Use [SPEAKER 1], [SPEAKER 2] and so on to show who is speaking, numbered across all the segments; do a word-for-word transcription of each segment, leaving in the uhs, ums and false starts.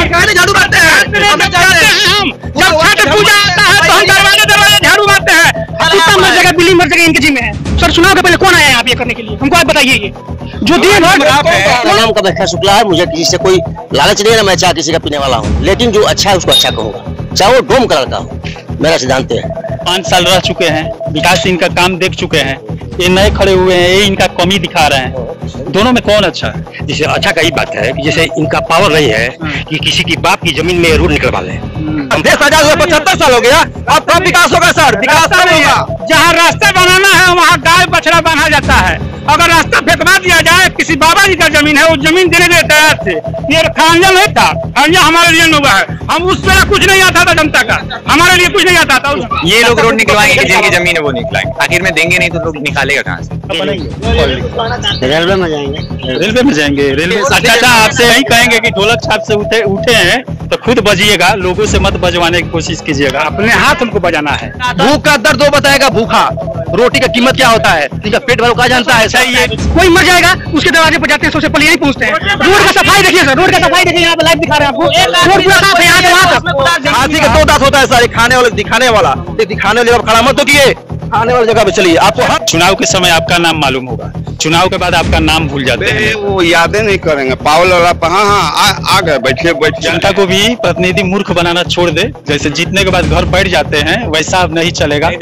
[SPEAKER 1] झाड़ू मारते हैं हम, जब छठ पूजा आता है तो हम दरवाजे दरवाजे झाड़ू मारते हैं। कुत्ता मर जाएगा, बिल्ली मर जाएगा, इनके जिम्मे है। सर चुनाव के पहले कौन आया यहाँ पे करने के लिए, हमको आप बताइए। ये जो दिन
[SPEAKER 2] नाम का बैठा शुक्ला है, मुझे किसी से कोई लालच नहीं है ना, मैं चाय किसी का पीने वाला हूँ, लेकिन जो अच्छा है उसको अच्छा कहूँगा, चाहे वो डोम कलर का हो, मेरा सिद्धांत है।
[SPEAKER 3] पाँच साल रह चुके हैं, विकास इनका काम देख चुके हैं, ये नए खड़े हुए हैं, ये इनका कमी दिखा रहे हैं। दोनों में कौन अच्छा है?
[SPEAKER 2] जैसे अच्छा का ही बात है कि जैसे इनका पावर नहीं है कि किसी की बाप की जमीन में रोड निकलवा ले।
[SPEAKER 1] देश आजाद हुए पचहत्तर साल हो गया, अब कब विकास होगा सर? विकास नहीं होगा। जहाँ रास्ता बनाना है वहाँ गाय बछड़ा बांधा जाता है। अगर रास्ता फेंकवा दिया जाए, किसी बाबा जी का जमीन है, वो जमीन देने के तैयार थे। ये खांजा नहीं था, खांजा हमारे लिए हुआ है। हम उस तरह कुछ नहीं आता था, जनता का हमारे लिए कुछ नहीं आता था।
[SPEAKER 4] ये लोग रोड निकलवाएंगे, जिनकी जमीन है वो निकलाएंगे, आखिर में देंगे नहीं तो लोग निकालेगा कहाँ से?
[SPEAKER 2] रेलवे में जाएंगे,
[SPEAKER 3] रेलवे में जाएंगे, रेलवे। अच्छा अच्छा, आपसे यही कहेंगे कि ढोलक छाप से उठे उठे हैं तो खुद बजिएगा, लोगों से मत बजवाने की कोशिश कीजिएगा, अपने हाथ उनको बजाना है।
[SPEAKER 1] भूख का दर्द वो बताएगा, भूखा रोटी का कीमत क्या होता है, इनका पेट भर का जानता है। सही है, कोई मर जाएगा उसके दरवाजे पर जाते हैं, सबसे पहले यही पूछते हैं। रोड का सफाई देखिए सर, रोड का सफाई देखिए, यहाँ पे लाइट दिखा रहे हैं आपको, रोड पूरा साफ है यहाँ से वहाँ तक। हाथी का दो दांत होता है सारे, खाने वाले दिखाने वाला, दिखाने वाले जगह खड़ा मत तो किए, खाने वाली जगह पे चलिए। आपको
[SPEAKER 3] चुनाव के समय आपका नाम मालूम होगा, चुनाव के बाद आपका नाम भूल जाते हैं,
[SPEAKER 5] वो यादें नहीं करेंगे। पावल वाला हाँ हाँ आ गए, बैठे बैठे।
[SPEAKER 3] जनता को भी प्रतिनिधि मूर्ख बनाना छोड़ दे, जैसे जीतने के बाद घर बैठ जाते हैं वैसा अब नहीं चलेगा।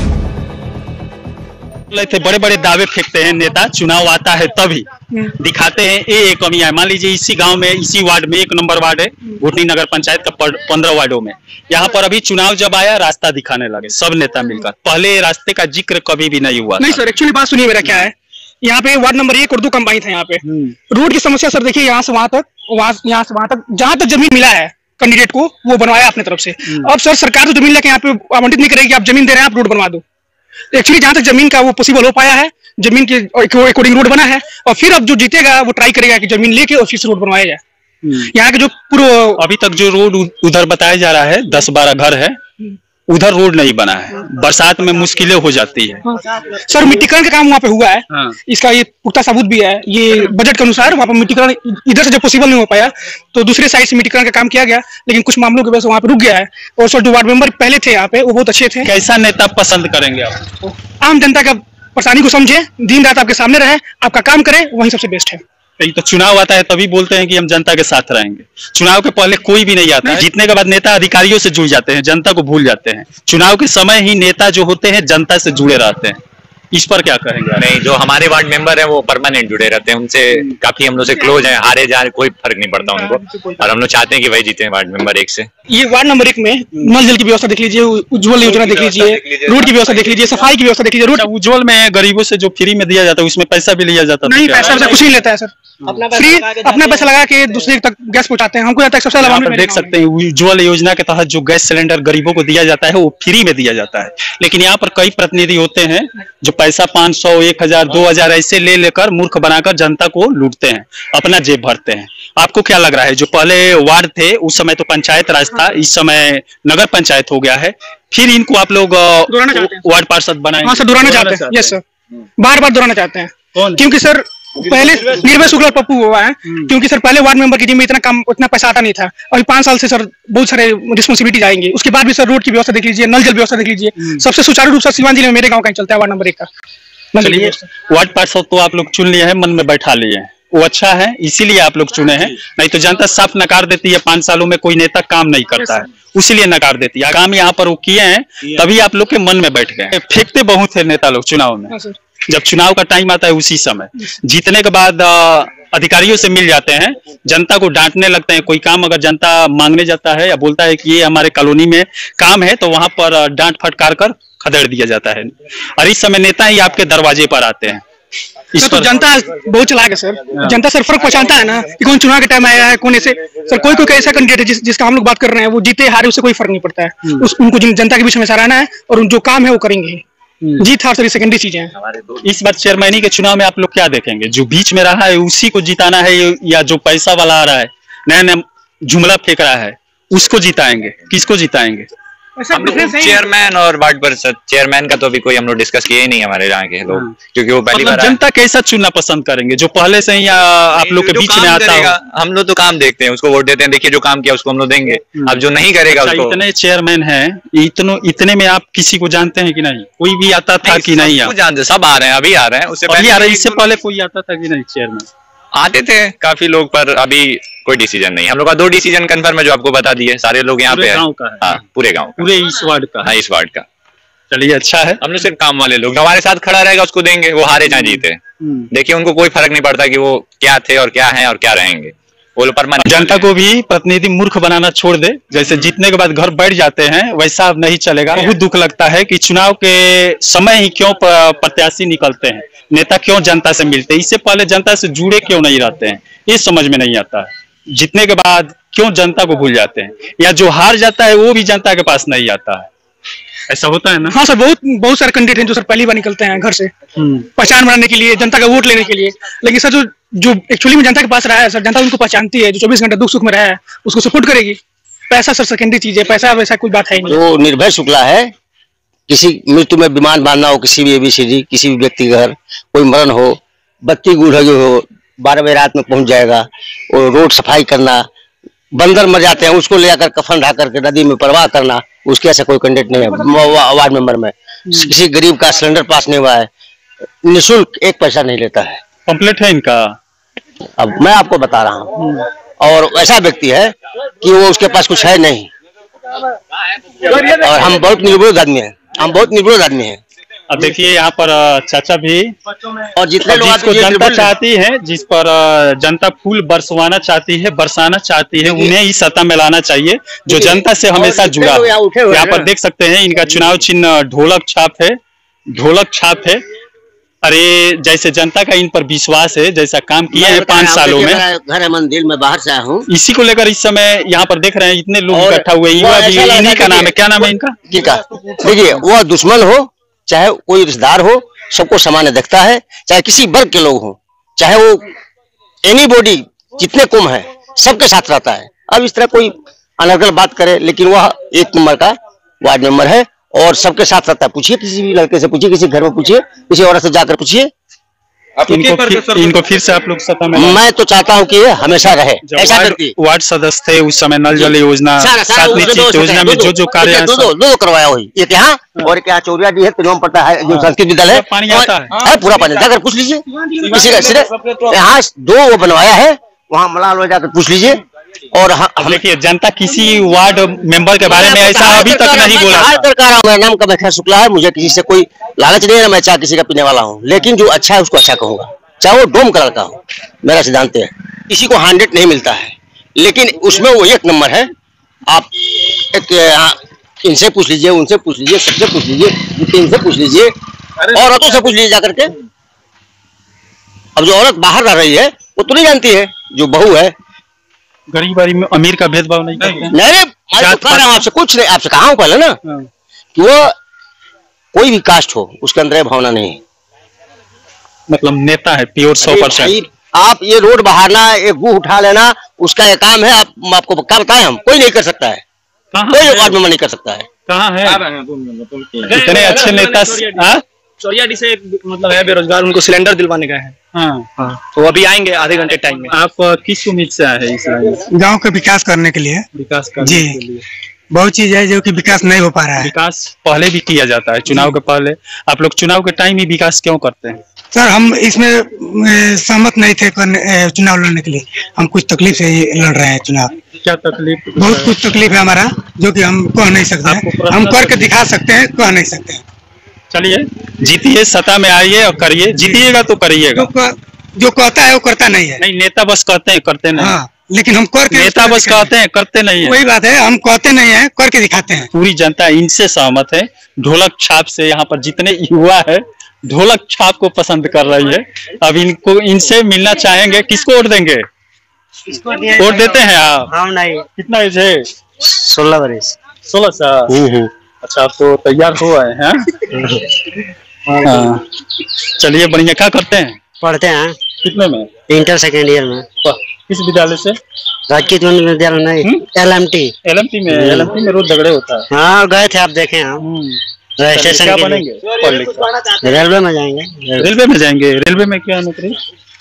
[SPEAKER 3] थे बड़े बड़े दावे फेंकते हैं नेता, चुनाव आता है तभी दिखाते हैं ये एक कमी है। मान लीजिए इसी गांव में, इसी वार्ड में, एक नंबर वार्ड है घुटनी नगर पंचायत का पंद्रह वार्डों में, यहाँ पर अभी चुनाव जब आया रास्ता दिखाने लगे सब नेता मिलकर, पहले रास्ते का जिक्र कभी भी नहीं हुआ।
[SPEAKER 1] नहीं सर, एक्चुअली बात सुनिए मेरा क्या है, यहाँ पे वार्ड नंबर एक और दो कंबाइन था। यहाँ पे रोड की समस्या सर देखिए, यहाँ से वहां तक, वहां यहाँ से वहां तक, जहां तक जमीन मिला है कैंडिडेट को वो बनवाया अपने तरफ से। अब सर सरकार तो जमीन लेके यहाँ पे आवंटित नहीं करेगी, आप जमीन दे रहे हैं, आप रोड बनवा दो। एक्चुअली जहां तक जमीन का वो पॉसिबल हो पाया है, जमीन के अकॉर्डिंग रोड बना है, और फिर अब जो जीतेगा वो ट्राई करेगा कि जमीन लेके और फिर से रोड बनवाया जाए। यहाँ के जो पूरा
[SPEAKER 3] अभी तक जो रोड उधर बताया जा रहा है, दस बारह घर है, उधर रोड नहीं बना है, बरसात में मुश्किलें हो जाती है।
[SPEAKER 1] हाँ। सर मिट्टीकरण का काम वहाँ पे हुआ है। हाँ। इसका ये पुख्ता सबूत भी है, ये बजट के अनुसार वहाँ पे मिट्टीकरण इधर से जब पॉसिबल नहीं हो पाया तो दूसरे साइड से मिट्टीकरण का काम किया गया, लेकिन कुछ मामलों की वजह से वहाँ पे रुक गया है। और सर जो वार्ड मेंबर पहले थे यहाँ पे वो बहुत अच्छे थे।
[SPEAKER 3] कैसा नेता पसंद करेंगे आप?
[SPEAKER 1] आम जनता का परेशानी को समझे, दिन रात आपके सामने रहे, आपका काम करे, वही सबसे बेस्ट है।
[SPEAKER 3] तो चुनाव आता है तभी बोलते हैं कि हम जनता के साथ रहेंगे, चुनाव के पहले कोई भी नहीं आता है। जीतने के बाद नेता अधिकारियों से जुड़ जाते हैं, जनता को भूल जाते हैं। चुनाव के समय ही नेता जो होते हैं जनता से जुड़े रहते हैं, इस पर क्या कहेंगे?
[SPEAKER 4] नहीं, जो हमारे वार्ड मेंबर हैं वो परमानेंट जुड़े रहते हैं, उनसे काफी हम लोग से क्लोज हैं, हारे जाए कोई फर्क नहीं पड़ता उनको, और हम लोग चाहते हैं कि वही जीते वार्ड मेंबर एक से।
[SPEAKER 1] ये वार्ड नंबर एक में नल जल की व्यवस्था देख लीजिए, उज्ज्वल योजना देख लीजिए, रोड की व्यवस्था देख लीजिए, सफाई की व्यवस्था देख लीजिए। रोड
[SPEAKER 3] उज्ज्वल में गरीबों से जो फ्री में दिया जाता है उसमें पैसा भी लिया जाता है?
[SPEAKER 1] नहीं, पैसा वैसा कुछ नहीं लेता है सर, फ्री अपना पैसा लगा के दूसरे तक गैस पहुंचाते हैं। हमको लगता है सबसे ज्यादा
[SPEAKER 3] देख सकते हैं उज्ज्वल योजना के तहत जो गैस सिलेंडर गरीबों को दिया जाता है वो फ्री में दिया जाता है, लेकिन यहाँ पर कई प्रतिनिधि होते हैं जो पैसा पाँच सौ एक हजार दो हजार ऐसे ले लेकर मूर्ख बनाकर जनता को लूटते हैं, अपना जेब भरते हैं। आपको क्या लग रहा है, जो पहले वार्ड थे उस समय तो पंचायत राज था, इस समय नगर पंचायत हो गया है, फिर इनको आप लोग वार्ड पार्षद बनाए?
[SPEAKER 1] हाँ सर, दोहराना चाहते हैं। यस सर, बार बार दोहराना चाहते हैं, क्योंकि सर पहले निर्भय शुक्ला और पप्पू हुआ है, क्योंकि सर पहले वार्ड मेंबर की टीम में इतना काम उतना पैसा आता नहीं था, और पांच साल से सर बहुत सारे रिस्पॉन्सिबिलिटी आएंगे। उसके बाद भी सर रोड की व्यवस्था देख लीजिए, नल जल व्यवस्था देख लीजिए, सबसे सुचारू रूप से सीवान जिले में मेरे गांव का चलता है वार्ड नंबर एक का।
[SPEAKER 3] वार्ड पार्षद तो आप लोग चुन लिए हैं, मन में बैठा लिए हैं, वो अच्छा है, इसीलिए आप लोग चुने हैं, नहीं तो जनता साफ नकार देती है पांच सालों में कोई नेता काम नहीं करता है, उसीलिए नकार देती है। काम यहाँ पर वो किए हैं तभी आप लोग के मन में बैठ गए। फेंकते बहुत है नेता लोग चुनाव में, जब चुनाव का टाइम आता है उसी समय जीतने के बाद अधिकारियों से मिल जाते हैं, जनता को डांटने लगते हैं। कोई काम अगर जनता मांगने जाता है या बोलता है कि ये हमारे कॉलोनी में काम है तो वहां पर डांट फटकार कर खदेड़ दिया जाता है, और इस समय नेता ही आपके दरवाजे पर आते हैं।
[SPEAKER 1] इस तो जनता बहुत चलाक है सर, जनता सर फर्क पहचानता है ना कि कौन चुनाव के टाइम आया है, कौन ऐसे सर कोई कोई ऐसा कैंडिडेट है जिस, जिसका हम लोग बात कर रहे हैं वो जीते हारे उससे कोई फर्क नहीं पड़ता है, उस उनको जनता के बीच में रहना है और जो काम है वो करेंगे। जीत हार सर सेकेंडरी चीजें हैं।
[SPEAKER 3] इस बार चेयरमैनी के चुनाव में आप लोग क्या देखेंगे, जो बीच में रहा है उसी को जिताना है या जो पैसा वाला आ रहा है नया नया जुमला फेंक रहा है उसको जिताएंगे, किसको जिताएंगे?
[SPEAKER 1] ऐसा
[SPEAKER 4] हम लोग
[SPEAKER 1] difference है ही।
[SPEAKER 4] चेयरमैन और वार्ड परिषद चेयरमैन का तो अभी कोई हम लोग डिस्कस किए ही नहीं हमारे यहाँ के लोग, क्योंकि वो पहली
[SPEAKER 3] मतलब
[SPEAKER 4] बार आए।
[SPEAKER 3] जनता कैसा चुनना पसंद करेंगे, जो पहले से ही आ, आप लोग के
[SPEAKER 4] जो
[SPEAKER 3] बीच
[SPEAKER 4] काम
[SPEAKER 3] में आता
[SPEAKER 4] करेगा,
[SPEAKER 3] हो?
[SPEAKER 4] हम लोग तो काम देखते हैं, उसको वोट देते हैं, देखिए जो काम किया उसको हम लोग देंगे। अब जो नहीं करेगा
[SPEAKER 3] अच्छा,
[SPEAKER 4] उसको
[SPEAKER 3] इतने चेयरमैन हैं, इतने इतने में आप किसी को जानते हैं कि नहीं? कोई भी आता था कि नहीं?
[SPEAKER 4] सबको
[SPEAKER 3] आप
[SPEAKER 4] जानते, सब आ रहे हैं, अभी आ रहे हैं, उससे
[SPEAKER 3] अभी
[SPEAKER 4] पहले
[SPEAKER 3] आ रहे, इससे पहले कोई आता था कि नहीं चेयरमैन?
[SPEAKER 4] आते थे काफी लोग, पर अभी कोई डिसीजन नहीं। हम लोग का दो डिसीजन कंफर्म है जो आपको बता दिए, सारे लोग यहाँ
[SPEAKER 3] पूरे
[SPEAKER 4] पे
[SPEAKER 3] गांव का है?
[SPEAKER 4] हाँ, पूरे गांव का,
[SPEAKER 3] पूरे इस वार्ड का?
[SPEAKER 4] हाँ, इस वार्ड का।
[SPEAKER 3] चलिए, अच्छा है।
[SPEAKER 4] हम लोग सिर्फ काम वाले लोग, हमारे साथ खड़ा रहेगा उसको देंगे, वो हारे चाहे जीते। देखिए उनको कोई फर्क नहीं पड़ता कि वो क्या थे और क्या हैं और क्या रहेंगे, वो लोग परमानेंट।
[SPEAKER 3] जनता को भी प्रतिनिधि मूर्ख बनाना छोड़ दे, जैसे जीतने के बाद घर बैठ जाते हैं वैसा अब नहीं चलेगा। बहुत दुख लगता है कि चुनाव के समय ही क्यों प- प्रत्याशी निकलते हैं, नेता क्यों जनता से मिलते हैं, इससे पहले जनता से जुड़े क्यों नहीं रहते हैं, ये समझ में नहीं आता है। जीतने के बाद क्यों जनता को भूल जाते हैं, या जो हार जाता है वो भी जनता के पास नहीं आता है, ऐसा होता है ना?
[SPEAKER 1] हाँ सर, बहुत बहुत सारे कैंडिडेट हैं जो सर पहली बार निकलते हैं घर से पहचान बनाने के लिए, जनता का वोट लेने के लिए। लेकिन सर जो जो एक्चुअली में जनता के पास रहा है सर, जनता उनको पहचानती है, जो चौबीस घंटे दुख सुख में रहा है उसको सपोर्ट करेगी। पैसा सर सेकेंडरी चीज है, पैसा वैसा कोई बात है ही नहीं।
[SPEAKER 2] जो निर्भय शुक्ला है, किसी मृत्यु में विमान बांधना हो, किसी भी एबीसीडी, किसी भी व्यक्ति के घर कोई मरण हो, बत्ती गुल हो, बारह बजे रात में पहुंच जाएगा। और रोड सफाई करना, बंदर मर जाते हैं उसको ले जाकर कफन ढा करके नदी में प्रवाह करना, उसके ऐसा कोई कैंडिडेट नहीं है वा- वार्ड मेंबर में। किसी गरीब का सिलेंडर पास नहीं हुआ है, निःशुल्क एक पैसा नहीं लेता है।
[SPEAKER 3] कंप्लीट है इनका।
[SPEAKER 2] अब मैं आपको बता रहा हूँ, और ऐसा व्यक्ति है कि वो उसके पास कुछ है नहीं, और हम बहुत निर्विरोध आदमी हैं, हम बहुत निर्विरोध आदमी हैं।
[SPEAKER 3] अब देखिए यहाँ पर अ, चाचा भी,
[SPEAKER 2] और जितने लोग
[SPEAKER 3] जिसको
[SPEAKER 2] आते हैं,
[SPEAKER 3] जनता
[SPEAKER 2] निर्बल-
[SPEAKER 3] चाहती है, जिस पर अ, जनता फूल बरसवाना चाहती है, बरसाना चाहती है, उन्हें ही सत्ता में लाना चाहिए, जो जनता से हमेशा
[SPEAKER 2] और
[SPEAKER 3] जुड़ा
[SPEAKER 2] जितने लोग यहाँ
[SPEAKER 3] है।
[SPEAKER 2] उठे हुए
[SPEAKER 3] यहाँ
[SPEAKER 2] हैं
[SPEAKER 3] पर
[SPEAKER 2] ना,
[SPEAKER 3] देख सकते हैं इनका चुनाव चिन्ह ढोलक छाप है, ढोलक छाप है। अरे जैसे जनता का इन पर विश्वास है, जैसा काम किए हैं पांच सालों में,
[SPEAKER 2] घर है मंदिर में बाहर से आया हूँ।
[SPEAKER 3] इसी को लेकर इस समय यहाँ पर देख रहे हैं इतने लोग
[SPEAKER 2] और
[SPEAKER 3] इकट्ठा हुए।
[SPEAKER 2] वो
[SPEAKER 3] युवा भी,
[SPEAKER 2] ऐसा लगता
[SPEAKER 3] इन्हीं का
[SPEAKER 2] है
[SPEAKER 3] नाम है,
[SPEAKER 2] कि-
[SPEAKER 3] क्या नाम है इनका?
[SPEAKER 2] ठीक है, देखिए वो दुश्मन हो चाहे कोई रिश्तेदार हो, सबको समान देखता है, चाहे किसी वर्ग के लोग हो, चाहे वो एनी बॉडी, जितने कुम है सबके साथ रहता है। अब इस तरह कोई अनर्गल बात करे, लेकिन वह एक नंबर का वार्ड मेंबर है और सबके साथ रहता है। पूछिए किसी भी लड़के से, पूछिए किसी घर में, पूछिए किसी औरत से जाकर पूछिए।
[SPEAKER 3] इनको फिर, इनको फिर से आप लोग सत्ता में लाएं।
[SPEAKER 2] मैं तो चाहता हूँ कि ये हमेशा रहे
[SPEAKER 3] जब
[SPEAKER 2] ऐसा
[SPEAKER 3] वार्ड,
[SPEAKER 2] व्यक्ति।
[SPEAKER 3] वार्ड सदस्य थे उस समय, नल जल योजना,
[SPEAKER 2] सारा- सारा
[SPEAKER 3] सात
[SPEAKER 2] उसमें
[SPEAKER 3] निश्चित
[SPEAKER 2] दो-
[SPEAKER 3] योजना में
[SPEAKER 2] दो-
[SPEAKER 3] जो जो कार्य है
[SPEAKER 2] दो दो दो करवाया वही, एक यहाँ और एक यहाँ चौरिया डी है, तिलवम पड़ता है, जो संस्कृत विद्यालय है,
[SPEAKER 3] पानी
[SPEAKER 2] और-
[SPEAKER 3] आता है?
[SPEAKER 2] है पूरा पानी, जाकर पूछ लीजिए किसी का सिर्फ यहाँ दो वो बनवाया है, वहाँ मलाल में जाकर पूछ लीजिए। और हम
[SPEAKER 3] अब देखिए जनता किसी वार्ड मेंबर के बारे में ऐसा अभी तक नहीं बोला
[SPEAKER 2] हाल
[SPEAKER 3] था।
[SPEAKER 2] कर रहा हूँ। मेरा नाम कामाख्या शुक्ला है, मुझे किसी से कोई लालच नहीं है, मैं चाय किसी का पीने वाला हूँ, लेकिन जो अच्छा है उसको अच्छा कहूंगा, चाहे वो डोम कलर का हो। मेरा सिद्धांत है, किसी को हंड्रेड नहीं मिलता है, लेकिन उसमें वो एक नंबर है। आप एक आ, इनसे पूछ लीजिए, उनसे पूछ लीजिए, सबसे पूछ लीजिए, इनसे पूछ लीजिए, औरतों से पूछ लीजिए जाकर के। अब जो औरत बाहर रह रही है वो तो नहीं जानती है, जो बहू है।
[SPEAKER 3] गरीब और अमीर का भेदभाव नहीं करते हैं।
[SPEAKER 2] नहीं नहीं, मैं तो कह रहा हूँ आपसे, कुछ नहीं, आपसे कहा हूँ पहले ना
[SPEAKER 3] हाँ।
[SPEAKER 2] कि वो कोई भी कास्ट हो उसके अंदर ये भावना नहीं है।
[SPEAKER 3] मतलब नेता है प्योर सौ परसेंट।
[SPEAKER 2] भाई, आप ये रोड बहारना, एक गू उठा लेना, उसका ये काम है। आप आपको क्या बताएं, हम कोई नहीं कर सकता है,
[SPEAKER 3] कहाँ
[SPEAKER 2] कोई
[SPEAKER 3] है?
[SPEAKER 2] वार्ड मेंबर नहीं कर सकता है।
[SPEAKER 3] कहाँ है इतने अच्छे नेता? हाँ?
[SPEAKER 1] चौरियाडी से मतलब है बेरोजगार, उनको सिलेंडर दिलवाने का है।
[SPEAKER 3] हाँ।
[SPEAKER 1] तो अभी आएंगे आधे घंटे टाइम में।
[SPEAKER 3] आप अ, किस उम्मीद से आए हैं इस लाइन में?
[SPEAKER 6] गांव का विकास करने के लिए।
[SPEAKER 3] विकास करने
[SPEAKER 6] जी।
[SPEAKER 3] के लिए।
[SPEAKER 6] बहुत चीज है जो कि विकास नहीं हो पा रहा है।
[SPEAKER 3] विकास पहले भी किया जाता है, चुनाव के पहले। आप लोग चुनाव के टाइम ही विकास क्यों करते हैं?
[SPEAKER 6] सर हम इसमें ए, सहमत नहीं थे करने, ए, चुनाव लड़ने के लिए। हम कुछ तकलीफ से ही लड़ रहे हैं चुनाव।
[SPEAKER 3] क्या तकलीफ?
[SPEAKER 6] बहुत कुछ तकलीफ है हमारा, जो कि हम कह नहीं सकते
[SPEAKER 3] आपको
[SPEAKER 6] हैं।
[SPEAKER 3] प्रश्न-
[SPEAKER 6] हम करके दिखा सकते हैं, कह नहीं सकते हैं।
[SPEAKER 3] चलिए जीतिए, सत्ता में आइए और करिए, जीतिएगा तो करिएगा।
[SPEAKER 6] जो कह- जो कहता है वो करता नहीं है।
[SPEAKER 3] नहीं, नेता बस कहते हैं, करते नहीं।
[SPEAKER 6] हाँ, लेकिन हम करके
[SPEAKER 3] नेता बस कहते हैं, करते नहीं है।
[SPEAKER 6] वही बात है, हम कहते नहीं है, करके दिखाते हैं।
[SPEAKER 3] पूरी जनता इनसे सहमत है। ढोलक छाप से यहाँ पर जितने युवा है ढोलक छाप को पसंद कर रही है। अब इनको, इनसे मिलना चाहेंगे। किसको वोट देंगे? वोट देते हैं आप?
[SPEAKER 7] हाँ नहीं,
[SPEAKER 3] कितना एज है?
[SPEAKER 7] सोलह बरस।
[SPEAKER 3] सोलह साल। अच्छा, आप तो तैयार हो आए हैं? हाँ। चलिए बढ़िया। क्या करते हैं?
[SPEAKER 7] पढ़ते हैं
[SPEAKER 3] कितने में?
[SPEAKER 7] इंटर सेकेंड ईयर में।
[SPEAKER 3] वाह, किस विद्यालय से?
[SPEAKER 7] राजकीय विद्यालय नहीं, L M T.
[SPEAKER 3] L M T में एल एम टी में रोज झगड़े होता है।
[SPEAKER 7] हाँ गए थे, आप देखे हम
[SPEAKER 3] स्टेशन। क्या बनेंगे?
[SPEAKER 7] रेलवे में जाएंगे।
[SPEAKER 3] रेलवे में जाएंगे। रेलवे में क्या नौकरी?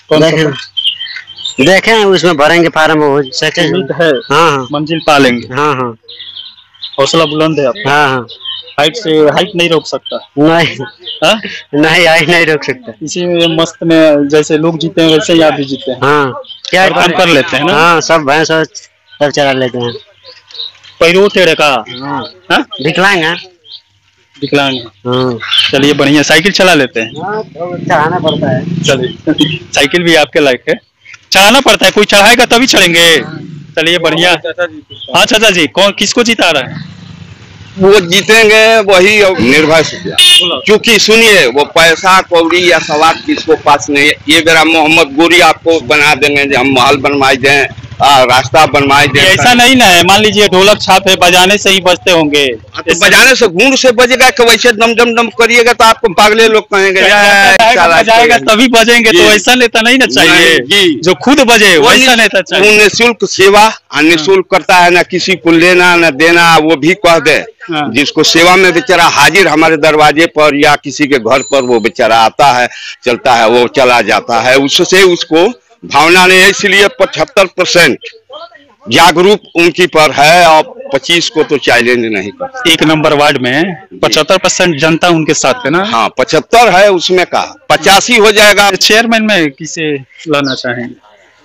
[SPEAKER 7] देखें देखें उसमें भरेंगे फार्म। वो
[SPEAKER 3] उम्मीद है
[SPEAKER 7] हाँ
[SPEAKER 3] मंजिल पा लेंगे।
[SPEAKER 7] हाँ हाँ
[SPEAKER 3] हौसला बुलंद है आपका।
[SPEAKER 7] हाँ हाँ
[SPEAKER 3] हाइट से हाइट नहीं रोक सकता।
[SPEAKER 7] नहीं
[SPEAKER 3] हाँ
[SPEAKER 7] नहीं हाइट नहीं रोक सकता।
[SPEAKER 3] इसी में मस्त में जैसे लोग जीते हैं वैसे ही आप भी जीते हैं।
[SPEAKER 7] हाँ क्या
[SPEAKER 3] काम कर लेते हैं ना।
[SPEAKER 7] हाँ सब भैंस सब चला लेते हैं।
[SPEAKER 3] पैरों टेढ़े का
[SPEAKER 7] विकलांग है।
[SPEAKER 3] विकलांग
[SPEAKER 7] हाँ
[SPEAKER 3] चलिए बढ़िया। साइकिल चला लेते हैं?
[SPEAKER 7] चढ़ाना पड़ता है।
[SPEAKER 3] चलिए साइकिल भी आपके लायक है। चढ़ाना पड़ता है, कोई चढ़ाएगा तभी चढ़ेंगे। चलिए बढ़िया। हाँ चाचा जी, कौन किसको जिता रहा है?
[SPEAKER 5] वो जीतेंगे वही निर्भय से, क्योंकि सुनिए वो पैसा कौड़ी या सवाल किसको पास नहीं है। ये मेरा मोहम्मद गोरी आपको बना देंगे, हम महल बनवाई दें, रास्ता बनवाई दें।
[SPEAKER 3] ऐसा नहीं ना है, मान लीजिए ढोलक छाप है, बजाने से ही बजते होंगे।
[SPEAKER 5] तो बजाने से गूंज से बजेगा कि वैसे दम दम दम करिएगा तो आपको पागले लोग कहेंगे
[SPEAKER 3] बजाएगा तभी बजेंगे। तो ऐसा नेता नहीं ना चाहिए जो खुद बजे, वैसा नेता चाहिए।
[SPEAKER 5] निःशुल्क सेवा निःशुल्क करता है, ना किसी को लेना न देना, वो भी कह दे। जिसको सेवा में बेचारा हाजिर हमारे दरवाजे पर या किसी के घर पर वो बेचारा आता है, चलता है, वो चला जाता है, उससे उसको भावना नहीं है। इसलिए पचहत्तर परसेंट जागरूक उनकी पर है और पच्चीस को तो चैलेंज नहीं करता।
[SPEAKER 3] एक नंबर वार्ड में पचहत्तर परसेंट जनता उनके साथ है ना।
[SPEAKER 5] हाँ पचहत्तर है, उसमें का पचासी हो जाएगा।
[SPEAKER 3] चेयरमैन में किसे लाना चाहेंगे?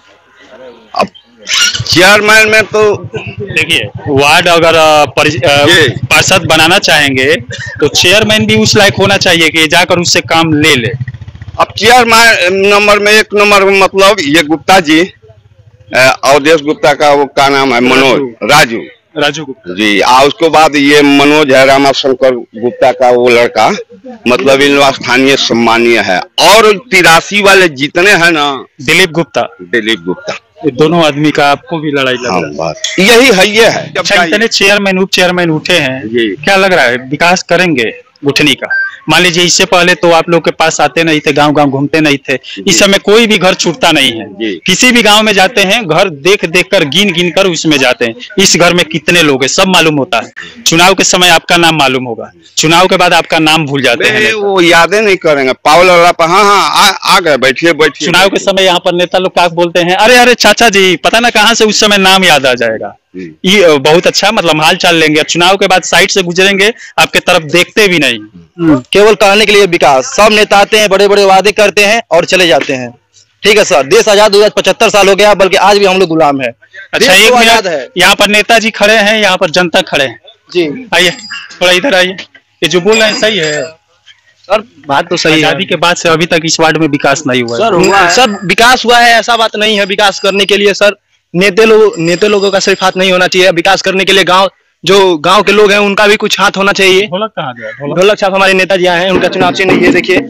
[SPEAKER 5] अब चेयरमैन में तो
[SPEAKER 3] देखिए वार्ड अगर पार्षद बनाना चाहेंगे तो चेयरमैन भी उस लायक होना चाहिए कि जाकर उससे काम ले ले।
[SPEAKER 5] अब चेयरमैन नंबर में एक नंबर मतलब ये गुप्ता जी, अवधेश गुप्ता का वो क्या नाम है, मनोज राजू
[SPEAKER 3] राजू गुप्ता
[SPEAKER 5] जी। आ उसके बाद ये मनोज है, रामाशंकर गुप्ता का वो लड़का, मतलब इन लोग स्थानीय सम्मानीय है। और तिरासी वाले जितने हैं ना,
[SPEAKER 3] दिलीप गुप्ता
[SPEAKER 5] दिलीप गुप्ता,
[SPEAKER 3] ये दोनों आदमी का आपको भी लड़ाई लग रहा है।
[SPEAKER 5] यही है ये है।
[SPEAKER 3] अच्छा इतने चेयरमैन उप चेयरमैन उठे हैं, क्या लग रहा है विकास करेंगे उठने का? मान लीजिए इससे पहले तो आप लोग के पास आते नहीं थे, गांव गांव घूमते नहीं थे। इस समय कोई भी घर छूटता नहीं है। किसी भी गांव में जाते हैं, घर देख देख कर गिन गिन कर उसमें जाते हैं, इस घर में कितने लोग हैं सब मालूम होता है। चुनाव के समय आपका नाम मालूम होगा, चुनाव के बाद आपका नाम भूल जाते हैं।
[SPEAKER 5] वो यादें नहीं करेंगे पावल वाला पर। हाँ हाँ आ, आ गए, बैठिए बैठिए।
[SPEAKER 3] चुनाव के समय यहाँ पर नेता लोग क्या बोलते हैं, अरे अरे चाचा जी, पता ना कहाँ से उस समय नाम याद आ जाएगा। ये बहुत अच्छा, मतलब हाल चाल लेंगे। चुनाव के बाद साइड से गुजरेंगे, आपके तरफ देखते भी नहीं।
[SPEAKER 8] केवल कहने के लिए विकास। सब नेता आते हैं, बड़े बड़े वादे करते हैं और चले जाते हैं। ठीक है सर, देश आजाद हुआ पचहत्तर साल हो गया, बल्कि आज भी हम लोग गुलाम है।
[SPEAKER 3] अच्छा एक मिनट है, यहाँ पर नेताजी खड़े हैं, यहाँ पर जनता खड़े हैं जी। आइए थोड़ा इधर आइए। ये जो बोल रहे हैं सही है
[SPEAKER 8] सर? बात तो सही है।
[SPEAKER 3] आजादी के बाद से अभी तक इस वार्ड में विकास नहीं हुआ
[SPEAKER 8] सर। हुआ है सर, विकास हुआ है, ऐसा बात नहीं है। विकास करने के लिए सर नेता लोग नेता लोगों का सिर्फ हाथ नहीं होना चाहिए। विकास करने के लिए गांव जो गांव के लोग हैं उनका भी कुछ हाथ होना चाहिए।
[SPEAKER 3] ढोलक कहाँ गया?
[SPEAKER 8] ढोलक छाप हमारे नेताजी आए हैं, उनका चुनाव चिन्ह ये देखिए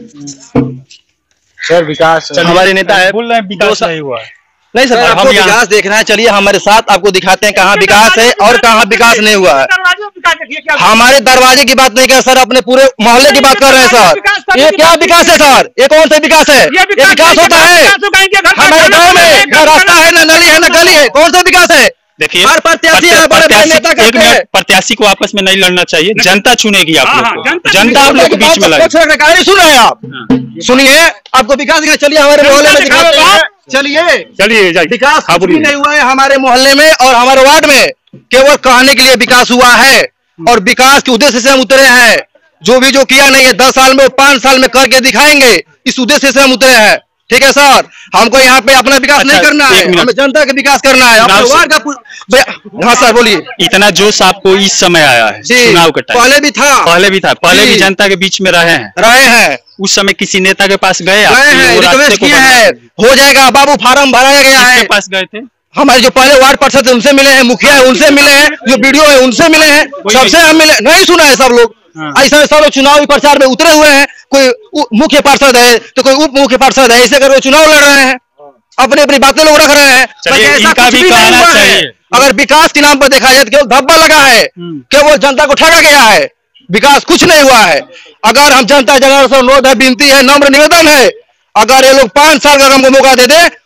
[SPEAKER 7] सर। विकास
[SPEAKER 8] हमारे नेता है।
[SPEAKER 3] बोल रहे हैं विकास नहीं हुआ है।
[SPEAKER 8] नहीं सर, आपको विकास देखना है, चलिए हमारे साथ आपको दिखाते हैं कहाँ विकास है और कहाँ विकास नहीं हुआ है। हमारे दरवाजे की बात नहीं कर सर, अपने पूरे मोहल्ले की बात कर रहे हैं सर। ये क्या विकास है सर? ये कौन सा विकास है? ये विकास होता है हमारे गाँव में? न रास्ता है, न नली है, न गली है, कौन सा विकास है?
[SPEAKER 3] देखिए
[SPEAKER 8] प्रत्याशी है, बड़े बड़े नेता करते हैं।
[SPEAKER 3] प्रत्याशी को आपस में नहीं लड़ना चाहिए, जनता चुनेगी आप लोग को। जनता आप लोग के बीच में लड़े।
[SPEAKER 8] सुन रहे हैं आप? सुनिए, आपको विकास दिखा, चलिए हमारे मोहल्ले में दिखाते हैं। चलिए
[SPEAKER 3] चलिए,
[SPEAKER 8] विकास कुछ भी नहीं हुआ है हमारे मोहल्ले में और हमारे वार्ड में। केवल कहने के लिए विकास हुआ है और विकास के उद्देश्य से हम उतरे हैं। जो भी जो किया नहीं है दस साल में, पांच साल में करके दिखाएंगे, इस उद्देश्य से हम उतरे हैं। ठीक है सर, हमको यहाँ पे अपना विकास अच्छा, नहीं करना है, हमें जनता का विकास करना है। वार्ड का। हाँ सर बोलिए।
[SPEAKER 3] इतना जोश आपको इस समय आया है चुनाव के टाइम?
[SPEAKER 8] पहले भी था,
[SPEAKER 3] पहले भी था, पहले भी जनता के बीच में रहे हैं
[SPEAKER 8] रहे हैं
[SPEAKER 3] उस समय किसी नेता के पास गए
[SPEAKER 8] गए हैं, रिक्वेस्ट किए हैं, हो जाएगा बाबू, फार्म भराया गया है।
[SPEAKER 3] पास गए थे?
[SPEAKER 8] हमारे जो पहले वार्ड पार्षद उनसे मिले हैं, मुखिया है उनसे मिले हैं, जो वीडियो है उनसे मिले हैं, सबसे हम मिले। नहीं सुना है सब लोग ऐसा सब लोग चुनावी प्रचार में उतरे हुए हैं। कोई मुख्य पार्षद है तो कोई उप मुख्य पार्षद है, ऐसे करके चुनाव लड़ रहे हैं, अपनी अपनी बातें लोग रख रहे हैं। ऐसा कुछ भी नहीं हुआ है। अगर विकास के नाम पर देखा जाए तो केवल धब्बा लगा है, केवल जनता को ठगा गया है, विकास कुछ नहीं हुआ है। अगर हम जनता जनार्दन से अनुरोध है, विनती है, नम्र निवेदन है, अगर ये लोग पांच साल का हमको मौका दे दे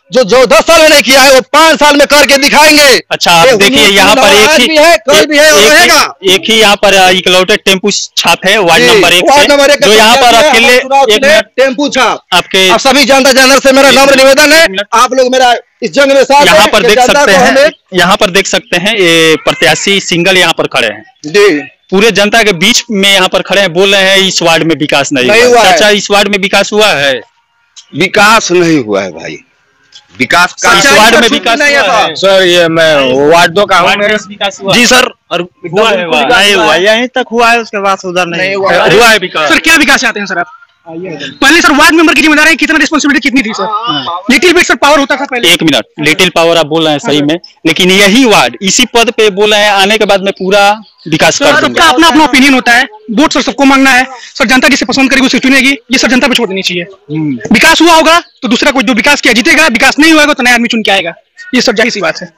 [SPEAKER 8] जो जो दस साल में नहीं किया है वो पांच साल में करके दिखाएंगे।
[SPEAKER 3] अच्छा आप देखिए यहाँ पर एक ही
[SPEAKER 8] है, कल भी है और रहेगा।
[SPEAKER 3] एक ही यहाँ पर इकलौते टेम्पू छाप है वार्ड नंबर एक से, जो यहाँ पर अकेले एक
[SPEAKER 8] टेम्पू छाप
[SPEAKER 3] आपके
[SPEAKER 8] आप सभी जनता जनार्दन से मेरा नम्र निवेदन है, आप लोग मेरा इस जंग में साथ
[SPEAKER 3] यहाँ पर देख सकते हैं, यहाँ पर देख सकते हैं ये प्रत्याशी सिंगल यहाँ पर खड़े हैं
[SPEAKER 8] जी,
[SPEAKER 3] पूरे जनता के बीच में यहाँ पर खड़े हैं, बोल रहे हैं इस वार्ड में विकास नहीं,
[SPEAKER 8] नहीं हुआ।
[SPEAKER 3] अच्छा इस वार्ड में विकास हुआ है?
[SPEAKER 5] विकास नहीं हुआ है भाई, विकास का
[SPEAKER 3] इस वार्ड में विकास
[SPEAKER 8] नहीं
[SPEAKER 3] हुआ है?
[SPEAKER 9] सर ये मैं वार्ड दो का हूँ,
[SPEAKER 3] मेरे विकास हुआ
[SPEAKER 9] जी सर, और
[SPEAKER 3] हुआ है, हुआ
[SPEAKER 9] नहीं हुआ, यहीं तक हुआ है, उसके बाद उधर नहीं हुआ
[SPEAKER 3] हुआ है विकास।
[SPEAKER 1] सर क्या विकास चाहते हैं सर आप? पहले सर वार्ड मेंबर की जिम्मेदारी कितना रिस्पॉन्सिबिलिटी कितनी थी sir? Little bit sir power होता था पहले।
[SPEAKER 3] एक मिनट, लिटिल पावर आप बोल रहे हैं सही में, लेकिन यही वार्ड इसी पद पे बोल रहे हैं आने के बाद में पूरा विकास कर दूंगा।
[SPEAKER 1] सबका अपना अपना ओपिनियन होता है, वोट सर सबको मांगना है सर, जनता जिसे पसंद करेगी उसे चुनेगी, ये सब जनता पे छोड़ देनी चाहिए। विकास हुआ होगा तो दूसरा कोई जो विकास किया जीतेगा, विकास नहीं हुआ तो नया आदमी चुन के आएगा, ये सब जाहिर सी बात है।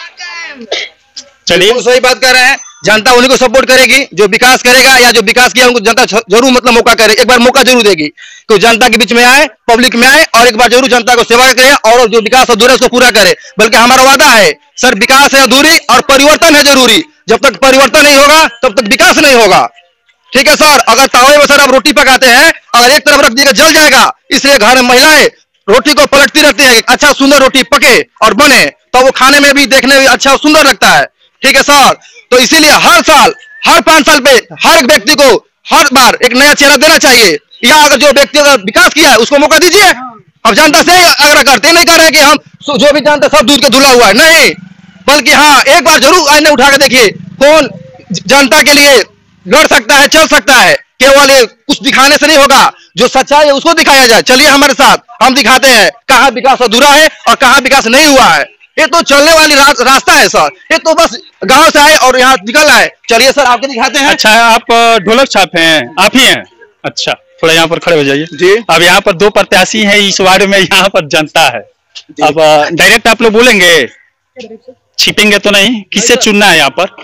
[SPEAKER 3] चलिए
[SPEAKER 8] सही बात कर रहे हैं, जनता उन्हीं को सपोर्ट करेगी जो विकास करेगा, या जो विकास किया उनको जनता जरूर मतलब मौका करे, एक बार मौका जरूर देगी कि जनता के बीच में आए, पब्लिक में आए और एक बार जरूर जनता को सेवा करे और जो विकास अधूरा है उसको पूरा करे। बल्कि हमारा वादा है सर, विकास है अधूरी और परिवर्तन है जरूरी, जब तक परिवर्तन नहीं होगा तब तक विकास नहीं होगा। ठीक है सर, अगर तावे में सर आप रोटी पकाते हैं, अगर एक तरफ रख दिएगा जल जाएगा, इसलिए घर में महिलाएं रोटी को पलटती रहती है, अच्छा सुंदर रोटी पके और बने तो वो खाने में भी देखने में अच्छा सुंदर लगता है। ठीक है सर, तो इसीलिए हर साल हर पांच साल पे हर एक व्यक्ति को हर बार एक नया चेहरा देना चाहिए, या अगर जो व्यक्ति का विकास किया है उसको मौका दीजिए। अब जनता से आग्रह करते नहीं कर रहे कि हम जो भी जानते सब दूध के धुला हुआ है, नहीं, बल्कि हाँ एक बार जरूर आईने उठा के देखिए कौन जनता के लिए लड़ सकता है, चल सकता है। केवल ये कुछ दिखाने से नहीं होगा, जो सच्चाई है उसको दिखाया जाए। चलिए हमारे साथ, हम दिखाते हैं कहाँ विकास अधूरा है और कहाँ विकास नहीं हुआ है। ये तो चलने वाली रा, रास्ता है सर, ये तो बस गांव से आए और यहाँ निकल आए। चलिए सर आपके दिखाते हैं।
[SPEAKER 3] अच्छा आप ढोलक छापे हैं, आप ही हैं? अच्छा थोड़ा यहाँ पर खड़े हो जाइए
[SPEAKER 8] जी।
[SPEAKER 3] अब यहाँ पर दो प्रत्याशी हैं इस वार्ड में, यहाँ पर जनता है, अब डायरेक्ट आप लोग बोलेंगे, छिपेंगे तो नहीं? किससे चुनना है यहाँ पर?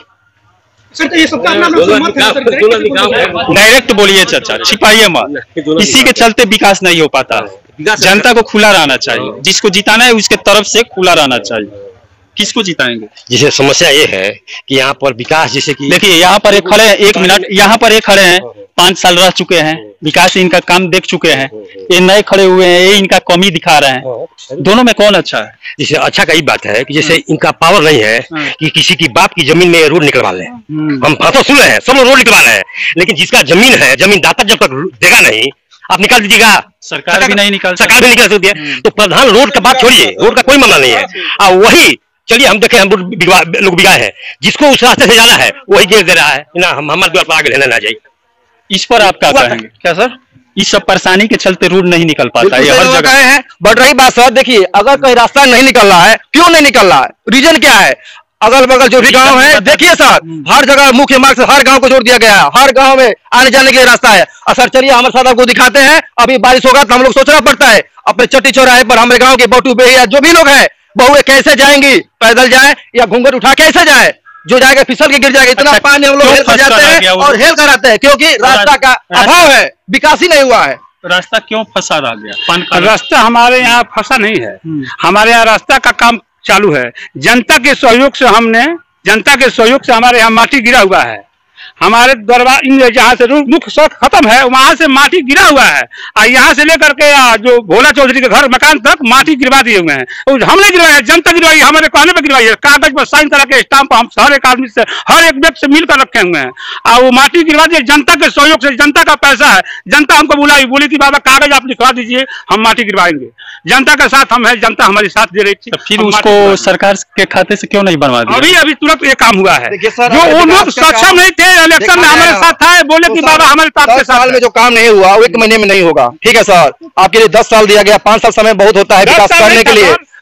[SPEAKER 3] डायरेक्ट बोलिए चाचा, छिपाइए मत, इसी के चलते विकास नहीं हो पाता। जनता को खुला रहना चाहिए, जिसको जिताना है उसके तरफ से खुला रहना चाहिए। किसको जिताएंगे?
[SPEAKER 2] जिसे समस्या ये है कि यहाँ पर विकास जैसे कि
[SPEAKER 3] देखिए यहाँ पर एक खड़े हैं, एक मिनट, यहाँ पर एक खड़े हैं, पांच साल रह चुके हैं, विकास इनका काम देख चुके हैं, ये नए खड़े हुए हैं, ये इनका कमी दिखा रहे हैं। दोनों में कौन अच्छा है?
[SPEAKER 2] जैसे अच्छा का ही बात है कि जैसे इनका पावर नहीं है कि किसी की बाप की जमीन में रोड निकलवा लें। हम बातों सुन रहे हैं, सब लोग रोड निकलवा रहे हैं, लेकिन जिसका जमीन है, जमीन दाता जब तक देगा नहीं, आप निकाल दीजिएगा,
[SPEAKER 3] सरकार भी नहीं निकाल
[SPEAKER 2] सरकार भी निकाल सकती है। तो प्रधान रोड का बात छोड़िए, रोड का कोई मामला नहीं है। और वही चलिए हम देखें, हम लोग बिगाए हैं, जिसको उस रास्ते से जाना है वही गेर दे रहा है ना, हम हमारे द्वार पर आगे लेना ना जाए।
[SPEAKER 3] इस पर आप क्या कहेंगे? क्या सर, इस सब परेशानी के चलते रोड नहीं निकल पाता है हर जगह
[SPEAKER 8] है। बढ़ रही बात सर, देखिए अगर कोई रास्ता नहीं निकल रहा है, क्यों नहीं निकल रहा है, रीजन क्या है? अगल बगल जो भी गांव है, देखिए सर हर जगह मुख्य मार्ग से हर गांव को जोड़ दिया गया है, हर गांव में आने जाने के लिए रास्ता है। और सर चलिए हमारे साथ आपको दिखाते हैं, अभी बारिश होगा तो हम लोग सोचना पड़ता है अपने चट्टी चौराहे पर हमारे गाँव के बटू बेहिया जो भी लोग हैं, बहुए कैसे जाएंगी, पैदल जाए या घूंघट उठा कैसे जाए, जो जाएगा फिसल के गिर जाएगा। इतना
[SPEAKER 3] अच्छा,
[SPEAKER 8] पानी हम लोग हेल कर जाते हैं और हेल कर आते हैं, क्योंकि रास्ता का अभाव है, विकास ही नहीं हुआ है।
[SPEAKER 3] रास्ता क्यों फंसा रह गया?
[SPEAKER 9] रास्ता हमारे यहाँ फंसा नहीं है, हमारे यहाँ रास्ता का काम चालू है। जनता के सहयोग से हमने जनता के सहयोग से हमारे यहाँ माटी गिरा हुआ है, हमारे दरबार जहाँ से मुख्य सड़क खत्म है वहां से माटी गिरा हुआ है, और यहाँ से लेकर के जो भोला चौधरी के घर मकान तक माटी गिरवा दिए हुए हैं। हमने गिरवाया, जनता गिरवाई, हमारे कहने पे गिरवाई है, कागज पर साइन करा के स्टाम्प हम हर एक आदमी से हर एक व्यक्ति से मिलकर रखे हुए हैं, और वो माटी गिरवा दिए जनता के सहयोग से। जनता का पैसा है, जनता हमको बुलाई, बोली थी बाबा कागज आप लिखवा दीजिए, हम माटी गिरवाएंगे। जनता के साथ हम है, जनता हमारे साथ दे रही थी।
[SPEAKER 3] तो फिर उसको सरकार के खाते से क्यों नहीं बनवा दिया?
[SPEAKER 9] अभी अभी तुरंत ये काम हुआ है, जो वो लोग सक्षम नहीं थे, इलेक्शन में हमारे साथ था, बोले कि बाबा हमारे साथ के
[SPEAKER 8] साल में जो काम नहीं हुआ वो एक महीने में नहीं होगा। ठीक है सर, आपके लिए दस साल दिया गया, पांच साल समय बहुत होता है विकास करने के लिए।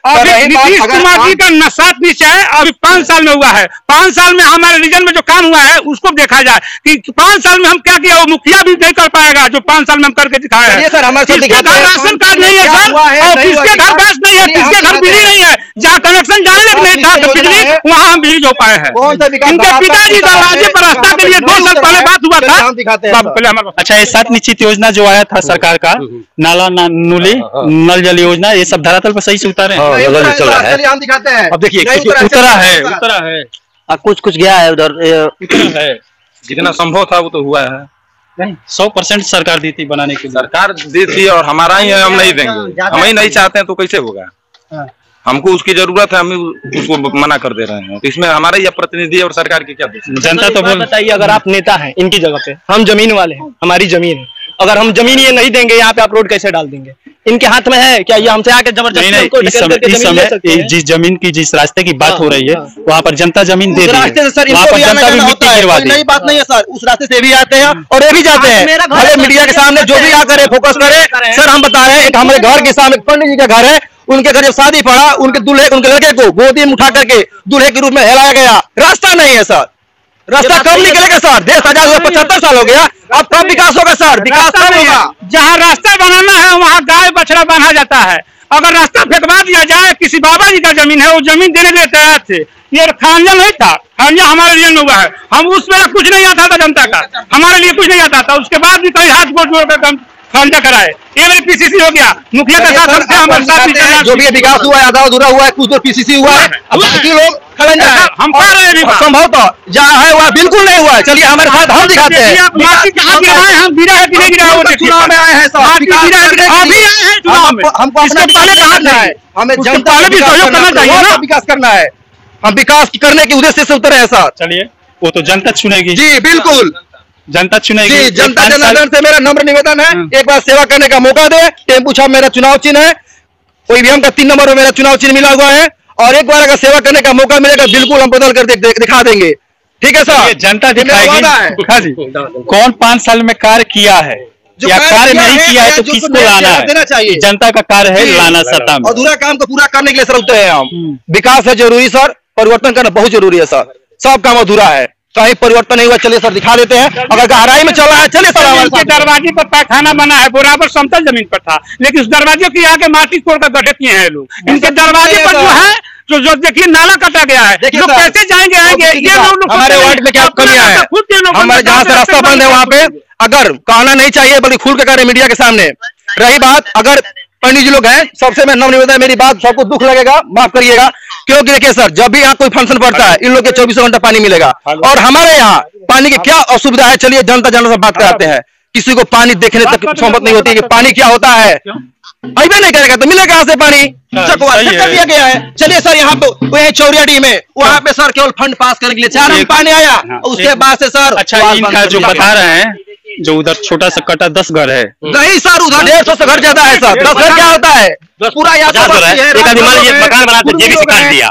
[SPEAKER 9] अभी नीतीश कुमार जी का नशात नीचे है, अभी पांच साल में हुआ है। पांच साल में हमारे रीजन में जो काम हुआ है उसको देखा जाए कि पांच साल में हम क्या किया, वो मुखिया भी नहीं कर पाएगा जो पांच साल में हम करके दिखाए हैं।
[SPEAKER 8] सर हमारे
[SPEAKER 9] किसके घर राशन कार्ड नहीं है सर, और किसके घर गैस नहीं है, किसके घर बिजली नहीं है, जहाँ कनेक्शन जाने लग नहीं था तो बिजली वहाँ हम बिजली जो पाए हैं। इनके पिताजी दरवाजे पर रास्ता के लिए दो साल पहले बात हुआ था।
[SPEAKER 3] अच्छा, ये सात निश्चित योजना जो आया था सरकार का, नाला नूली नल जल योजना, ये सब धरातल पर सही से उतारे
[SPEAKER 2] चल रहा है।
[SPEAKER 8] हम दिखाते हैं।
[SPEAKER 3] अब देखिए उतरा है उतरा है
[SPEAKER 2] कुछ कुछ गया है उधर,
[SPEAKER 10] जितना संभव था वो तो हुआ है।
[SPEAKER 3] नहीं, सौ परसेंट सरकार दी थी बनाने के लिए।
[SPEAKER 10] सरकार दी थी और हमारा ही है, हम नहीं देंगे। हम ही नहीं चाहते हैं तो कैसे होगा? हमको उसकी जरूरत है, हम उसको मना कर दे रहे हैं। तो इसमें हमारा ही प्रतिनिधि और सरकार की क्या दोष?
[SPEAKER 1] जनता तो बोल बताइए, अगर आप नेता हैं इनकी जगह पे, हम जमीन वाले हैं, हमारी जमीन है, अगर हम जमीन ये नहीं देंगे यहाँ पे आप रोड कैसे डाल देंगे? इनके हाथ में है क्या? ये हमसे आके जबरदस्ती हमको
[SPEAKER 3] इस समय, इस समय जिस जमीन की जिस रास्ते की बात हो रही है वहाँ पर जनता जमीन दे रही है, वहाँ पर जनता भी मिट्टी गिरवा दी।
[SPEAKER 8] नई बात नहीं है सर, उस रास्ते से भी आते हैं और ये भी जाते हैं। भले मीडिया के सामने जो भी आकर फोकस करे। सर हम बता रहे हैं, एक हमारे घर के सामने पंडित जी का घर है, उनके घर जब शादी पड़ा, उनके दूल्हे उनके लड़के को गोदी में उठा करके दूल्हे के रूप में हिलाया गया। रास्ता नहीं है सर, रास्ता कब निकलेगा सर? देश आजाद हुए पचहत्तर साल हो गया, अब कब विकास होगा सर? विकास कब होगा?
[SPEAKER 9] जहाँ रास्ता बनाना है वहाँ गाय बछड़ा बांधा जाता है। अगर रास्ता फेंकवा दिया जाए, किसी बाबा जी का जमीन है, वो जमीन देने के लिए तैयार थे। ये खांजा नहीं था, खांजा हमारे लिए हुआ है। हम उसमें कुछ नहीं आता था, जनता का हमारे लिए कुछ नहीं आता था। उसके बाद भी कई हाथ गोड़ जोड़ कर खांजा कराए। ये मेरी पीसीसी हो गया, मुखिया के साथ हमसे हमारे साथ
[SPEAKER 8] जो भी विकास हुआ है आधा अधूरा हुआ है, कुछ तो पीसीसी हुआ है, बाकी लोग खलंजा है।
[SPEAKER 9] हम पा रहे हैं
[SPEAKER 8] संभव तो जहाँ है वह बिल्कुल नहीं हुआ है। चलिए हमारे साथ हम दिखाते हैं।
[SPEAKER 9] हम गिरा है कि नहीं गिरा है, वो
[SPEAKER 8] चुनाव में आए हैं सर, हमको अपना पहले कहा है, हमें जनता भी सहयोग करना चाहिए ना, विकास करना है। हम विकास करने के उद्देश्य से उतरे हैं सर।
[SPEAKER 3] चलिए वो तो जनता चुनेगी।
[SPEAKER 8] जी बिल्कुल,
[SPEAKER 3] जनता चुनेगी।
[SPEAKER 8] जी जनता जनार्दन से मेरा नम्र निवेदन है, एक बार सेवा करने का मौका दे। टेम्पू छाप मेरा चुनाव चिन्ह है, कोई भी हमका तीन नंबर में मेरा चुनाव चिन्ह मिला हुआ है, और एक बार अगर सेवा करने का मौका मिलेगा बिल्कुल हम बदल कर दिखा देंगे। ठीक है सर,
[SPEAKER 3] जनता दिखाएगी कौन पांच साल में कार्य किया है या कार्य नहीं किया है, तो किसको लाना है? जनता का कार्य है लाना सत्ता में।
[SPEAKER 8] अधूरा काम को पूरा करने के लिए सर उतरे हैं हम। विकास है जरूरी सर, परिवर्तन करना बहुत जरूरी है सर। सब काम अधूरा है, कहीं परिवर्तन नहीं हुआ, चलिए सर दिखा देते हैं। अगर गहराई में चल रहा है चलिए सर।
[SPEAKER 9] इनके दरवाजे पर पैखाना बना है, बराबर समतल जमीन पर था, लेकिन उस दरवाजे की आके माटी तोड़कर गड्ढे किए हैं लोग। इनके दरवाजे पर जो है जो जो देखिए नाला काटा गया है, लोग कैसे जाएंगे आएंगे? ये लोग
[SPEAKER 8] हमारे वार्ड में क्या कमियां है? हमारे जहाँ से रास्ता बंद है वहाँ पे अगर कहना नहीं चाहिए बल्कि खुल के करें मीडिया के सामने। रही बात, अगर पंडित जी लोग हैं, सबसे मैं नव निवेदन, मेरी बात सबको दुख लगेगा, माफ करिएगा, क्योंकि देखिए सर जब भी यहाँ कोई फंक्शन पड़ता है इन लोग के चौबीसों घंटा पानी मिलेगा, और हमारे यहाँ पानी की क्या असुविधा है चलिए जनता जनता से बात कराते हैं। किसी को पानी देखने तक सोहमत नहीं होती कि पानी क्या होता है, अभी नहीं करेगा तो मिलेगा कहाँ से पानी? कर दिया गया है। चलिए सर यहाँ पे चौरियाडी में वहाँ पे सर केवल फंड पास करने के लिए चार में पानी आया, उसके बाद से सर
[SPEAKER 3] अच्छा इनका जो बता रहे हैं जो उधर छोटा सा कटा दस घर है,
[SPEAKER 8] नहीं सर उधर डेढ़ सौ से घर ज्यादा है सर। दस घर क्या होता है? पूरा याद
[SPEAKER 2] मकान बनाते जेबी से काट दिया,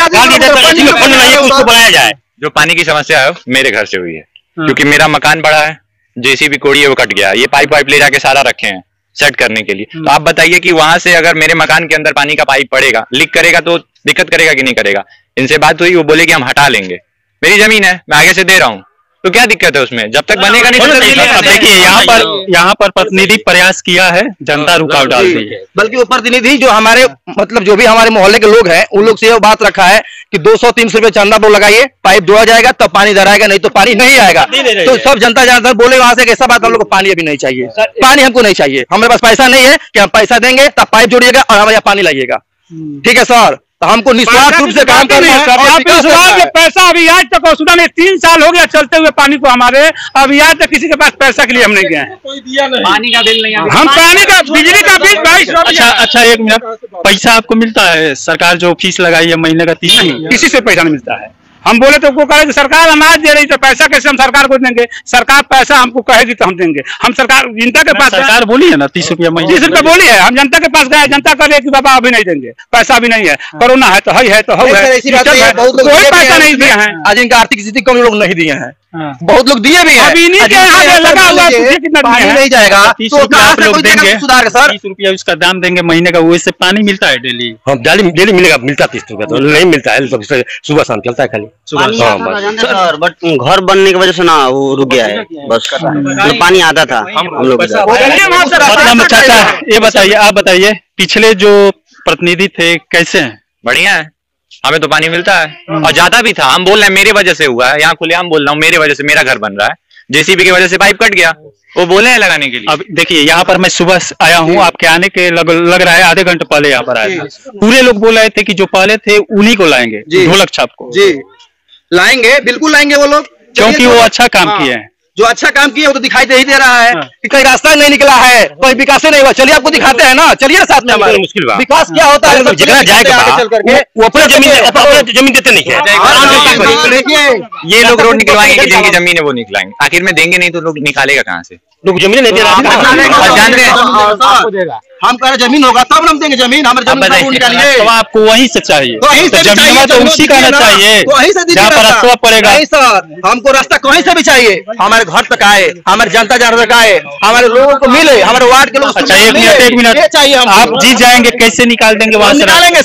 [SPEAKER 2] फंड नहीं है उसको बनाया जाए।
[SPEAKER 4] जो पानी की समस्या है मेरे घर से हुई है, क्योंकि मेरा मकान बड़ा है, जेसीबी कोड़ी है वो कट गया, ये पाइप वाइप ले जाके सारा रखे हैं सेट करने के लिए। तो आप बताइए कि वहां से अगर मेरे मकान के अंदर पानी का पाइप पड़ेगा, लीक करेगा तो दिक्कत करेगा कि नहीं करेगा? इनसे बात हुई, वो बोले कि हम हटा लेंगे। मेरी जमीन है, मैं आगे से दे रहा हूँ, तो क्या दिक्कत है उसमें? जब तक बनेगा नहीं तो
[SPEAKER 3] देखिए यहाँ पर यहाँ पर प्रतिनिधि प्रयास किया है, जनता रुकावट डाल दी है।
[SPEAKER 8] बल्कि वो प्रतिनिधि जो हमारे मतलब जो भी हमारे मोहल्ले के लोग हैं उन लोग से ये बात रखा है कि दो सौ तीन सौ रुपए चंदा वो लगाइए, पाइप जोड़ा जाएगा तब पानी इधर आएगा, नहीं तो पानी नहीं आएगा। तो सब जनता जनता बोले वहां से ऐसा बात हम लोग को पानी अभी नहीं चाहिए, पानी हमको नहीं चाहिए, हमारे पास पैसा नहीं है कि हम पैसा देंगे तब पाइप जोड़िएगा और हमारे यहाँ पानी लाइएगा। ठीक है सर, तो हमको निस्वार्थ रूप से काम करना है।
[SPEAKER 9] पैसा अभी आज तक वसूला नहीं, तीन साल हो गया चलते हुए पानी को हमारे, अभी आज तक किसी के पास पैसा के लिए हम नहीं गए हैं।
[SPEAKER 1] पानी का बिल नहीं,
[SPEAKER 9] हम पानी का बिजली का बिल बाईस।
[SPEAKER 3] अच्छा अच्छा एक मिनट, पैसा आपको मिलता है? सरकार जो फीस लगाई है महीने का तीस,
[SPEAKER 9] किसी से पैसा नहीं मिलता है। हम बोले तो वो कहे कि सरकार अनाज दे रही तो पैसा कैसे हम सरकार को देंगे? सरकार पैसा हमको कहेगी तो हम देंगे। हम सरकार जनता के पास,
[SPEAKER 3] सरकार बोली है ना तीस रुपया महीने,
[SPEAKER 9] तीस रुपया बोली है, हम जनता के पास गए, जनता करे कि बाबा अभी नहीं देंगे, पैसा भी नहीं है, कोरोना है तो है है तो है, कोई पैसा नहीं दिया है।
[SPEAKER 8] आज इनका आर्थिक स्थिति कम लोग नहीं दिए हैं, बहुत लोग दिए भी हैं।
[SPEAKER 9] अभी नहीं लगा हुआ
[SPEAKER 8] पानी नहीं जाएगा तो
[SPEAKER 3] आप लोग देंगे सुधार सर, तीस रुपया उसका दाम देंगे महीने का, वैसे पानी मिलता है डेली?
[SPEAKER 2] हाँ डेली डेली मिलेगा, मिलता तीस रुपया तो नहीं मिलता है, सुबह शाम चलता है खाली
[SPEAKER 7] सर। बट घर बनने की वजह से ना वो रुक गया है बस, तो पानी आता था हम लोग।
[SPEAKER 3] चाचा ये बताइए, आप बताइए पिछले जो प्रतिनिधि थे कैसे हैं?
[SPEAKER 4] बढ़िया है, हमें तो पानी मिलता है और ज्यादा भी था। हम बोल रहे हैं मेरे वजह से हुआ है, यहाँ खुलेआम बोल रहा हूँ, मेरे वजह से मेरा घर बन रहा है, जेसीबी की वजह से पाइप कट गया, वो बोले हैं लगाने के लिए।
[SPEAKER 3] अब देखिए यहाँ पर मैं सुबह आया हूँ, आपके आने के लग, लग रहा है आधे घंटे पहले यहाँ पर आया था। पूरे लोग बोल रहे थे कि जो पहले थे उन्हीं को लाएंगे, ढोलक छाप को।
[SPEAKER 8] जी लाएंगे, बिल्कुल लाएंगे वो लोग,
[SPEAKER 3] क्योंकि वो अच्छा काम किए हैं।
[SPEAKER 8] जो अच्छा काम किया वो तो दिखाई दे ही दे रहा है कि कहीं रास्ता नहीं निकला है, कोई विकास नहीं हुआ। चलिए आपको दिखाते हैं ना, चलिए साथ में हमारे।
[SPEAKER 2] मुश्किल बात
[SPEAKER 8] विकास क्या होता है?
[SPEAKER 2] जितना जाएगा वो अपनी जमीन जमीन देते नहीं है,
[SPEAKER 4] ये लोग रोड निकलवाएंगे कि जिनकी जमीन है वो निकलाएंगे, आखिर में देंगे नहीं तो लोग निकालेगा कहाँ से?
[SPEAKER 2] लोग जमीन नहीं दे
[SPEAKER 8] रहे, हम कह रहे जमीन होगा तब हम देंगे जमीन, हमारे जमीन निकालिए
[SPEAKER 3] तो आपको वहीं से चाहिए,
[SPEAKER 8] वहीं से
[SPEAKER 3] जमीन तो उसी का ना चाहिए,
[SPEAKER 8] वहीं से
[SPEAKER 3] जहाँ पर रास्ता पड़ेगा।
[SPEAKER 8] नहीं सर, हमको रास्ता कहीं से भी चाहिए, हमारे घर तक आए, हमारे जनता जन तक आए, हमारे लोगों को मिले, हमारे वार्ड के लोग।
[SPEAKER 3] अच्छा एक मिनट एक मिनट चाहिए, आप जीत जाएंगे, कैसे निकाल देंगे वहाँ से?
[SPEAKER 8] निकालेंगे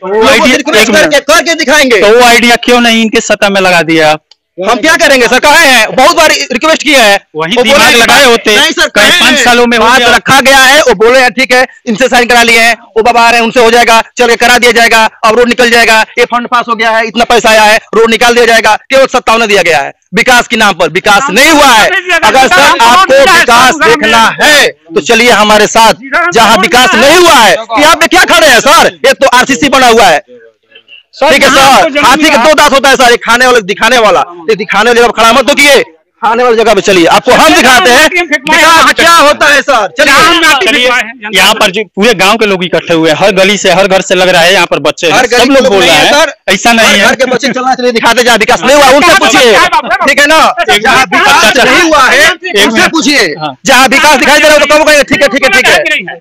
[SPEAKER 8] सर, करके दिखाएंगे।
[SPEAKER 3] तो वो आइडिया क्यों नहीं इनके सत्ता में लगा दिया?
[SPEAKER 8] हम क्या करेंगे सर? कहे हैं, बहुत बार रिक्वेस्ट किया है,
[SPEAKER 3] वही दिमाग लगाए होते।
[SPEAKER 8] नहीं सर,
[SPEAKER 3] कई पाँच सालों में
[SPEAKER 8] बात रखा गया है, वो बोले हैं ठीक है इनसे साइन करा लिए हैं, वो बाबा आ रहे हैं उनसे हो जाएगा, चल के करा दिया जाएगा, अब रोड निकल जाएगा, ये फंड पास हो गया है, इतना पैसा आया है, रोड निकाल दिया जाएगा, केवल सत्तावन दिया गया है विकास के नाम पर। विकास नहीं हुआ है। अगर सर आपको विकास देखना है तो चलिए हमारे साथ, जहाँ विकास नहीं हुआ है। यहाँ पे क्या खड़े हैं सर? एक तो आरसीसी बना हुआ है, ठीक है सर, हाथी के दो दांत होता है सर, एक खाने वाला दिखाने वाला, ये दिखाने वाली जगह खड़ा मत तो किए, खाने वाली जगह पे चलिए, आपको हम दिखाते हैं विकास क्या होता है सर।
[SPEAKER 3] चलिए यहाँ पर जो पूरे गांव के लोग इकट्ठे हुए हैं, हर गली से हर घर से लग रहा है यहाँ पर बच्चे हैं, सब लोग बोल रहे हैं ऐसा नहीं है,
[SPEAKER 8] घर के बच्चे चलना चलिए दिखाते, जहाँ विकास नहीं हुआ उनसे पूछिए, ठीक है ना? जहाँ विकास नहीं हुआ है उनसे पूछिए, जहाँ विकास दिखाई दे रहा है तो कब कहेंगे ठीक है ठीक है ठीक